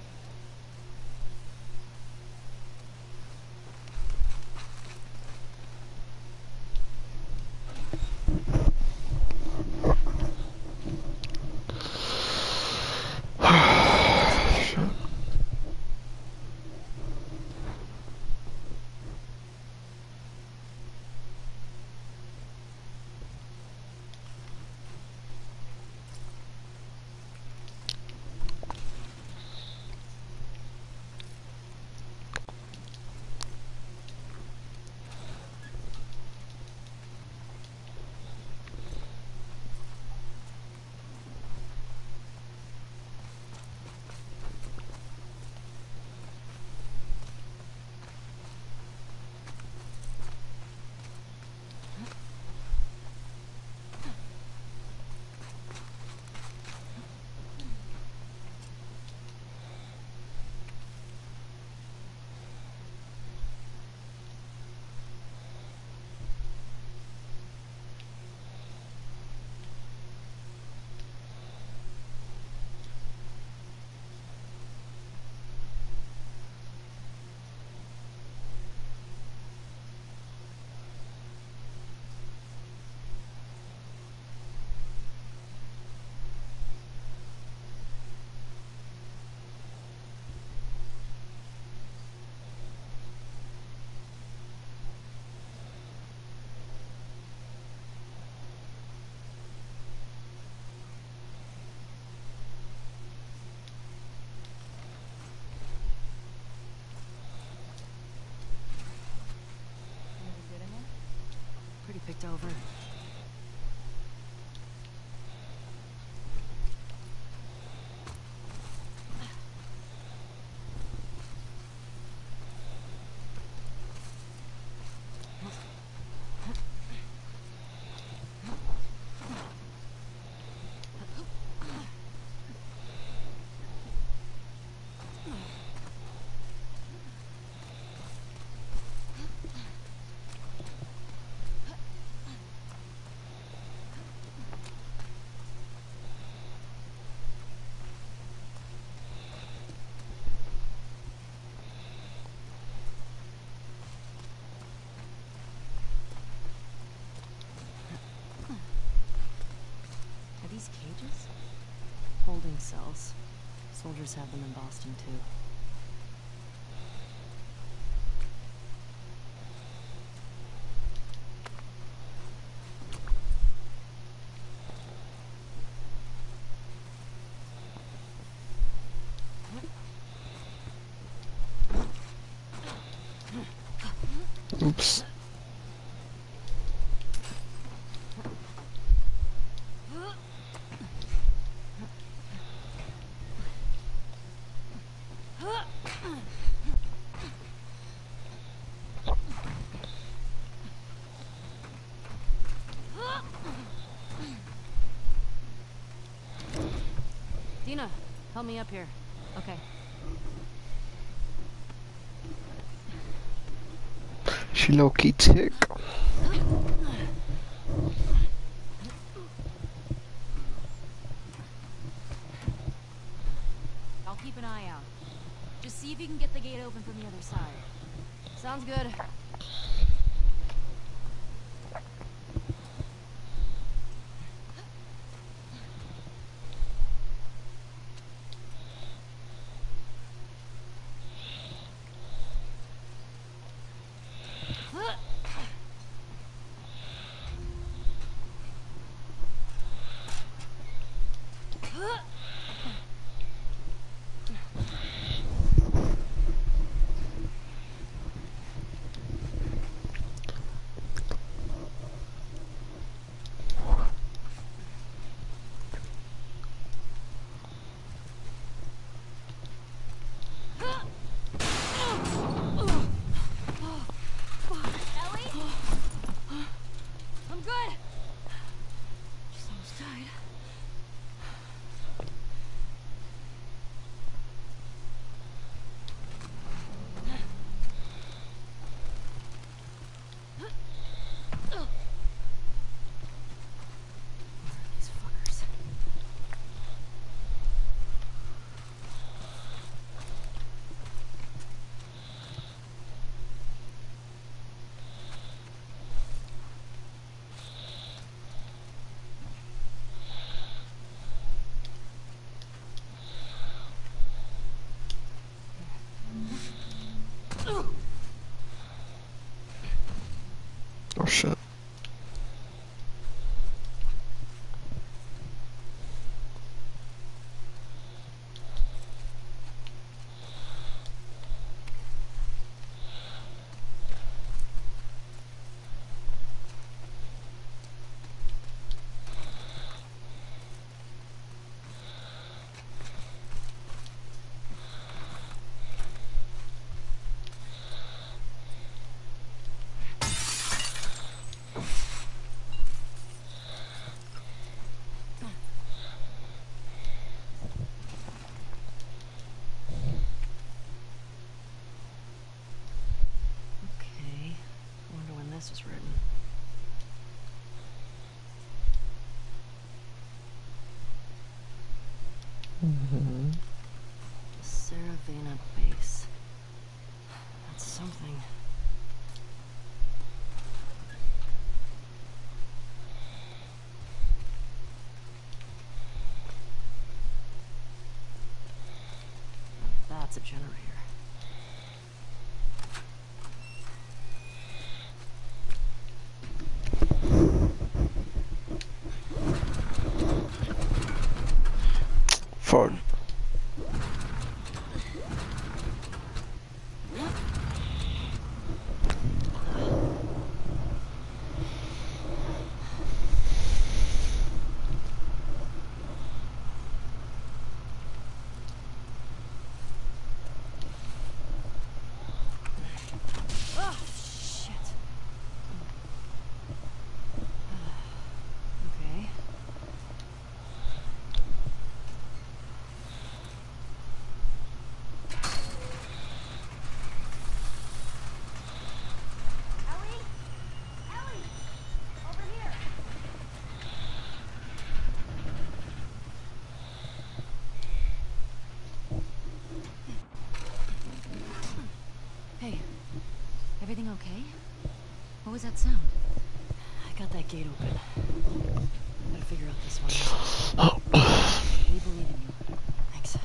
Pretty picked over. Are these cages? Holding cells. Soldiers have them in Boston too. Oops. Dina, help me up here. Okay. She low-key tick. I'll keep an eye out. Just see if you can get the gate open from the other side. Sounds good. Oh shit. Okay. I wonder when this was written. Saravana base. That's something. That's a generator. Fart. Oh, shit. Okay. Hey, everything okay? What was that sound? I got that gate open. Gotta figure out this one. We believe in you. Thanks.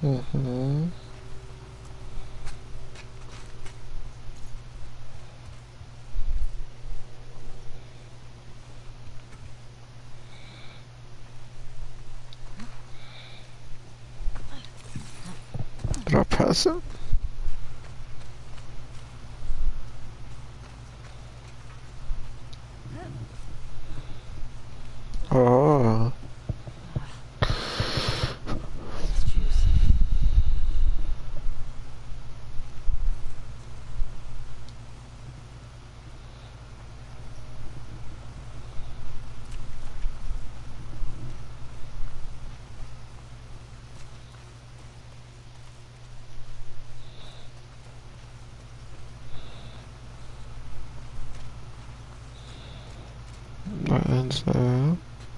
Mm-hmm. Did I pass it? Oh. That ends there.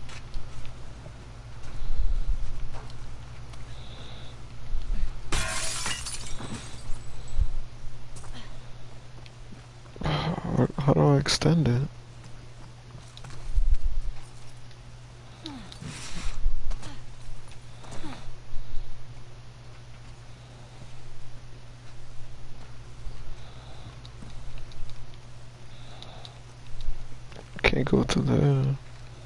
How do I extend it? Can't go to there.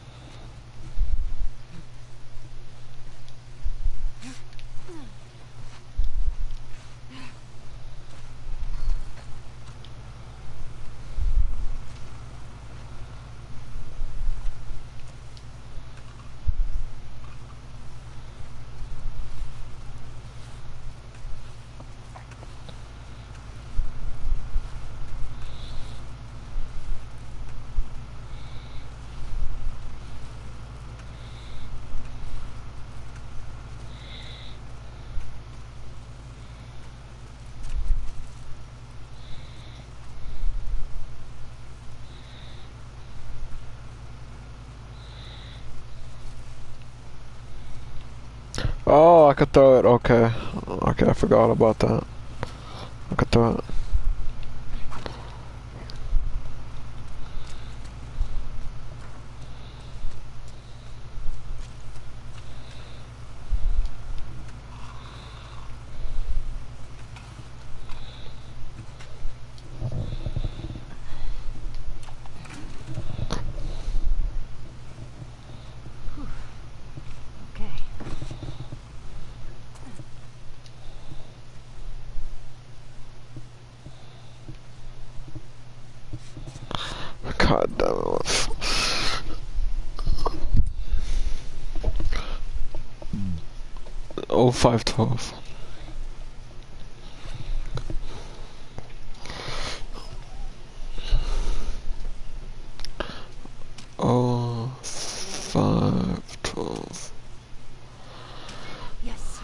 Oh, I could throw it. Okay. Okay, I forgot about that. I could throw it. God damn it. 0512. Oh, 512. Yes.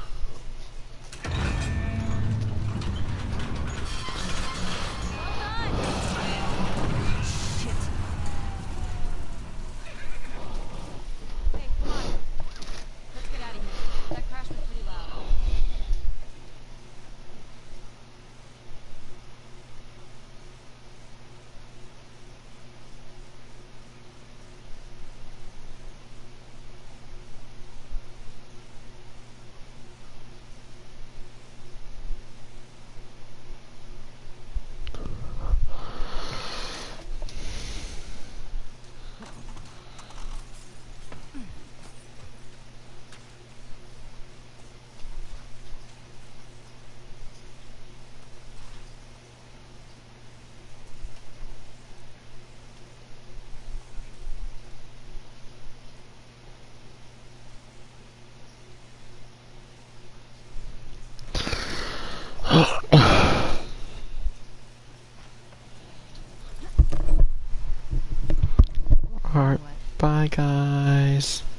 Hey, come on. Let's get out of here. That crash was pretty loud. Alright, bye guys.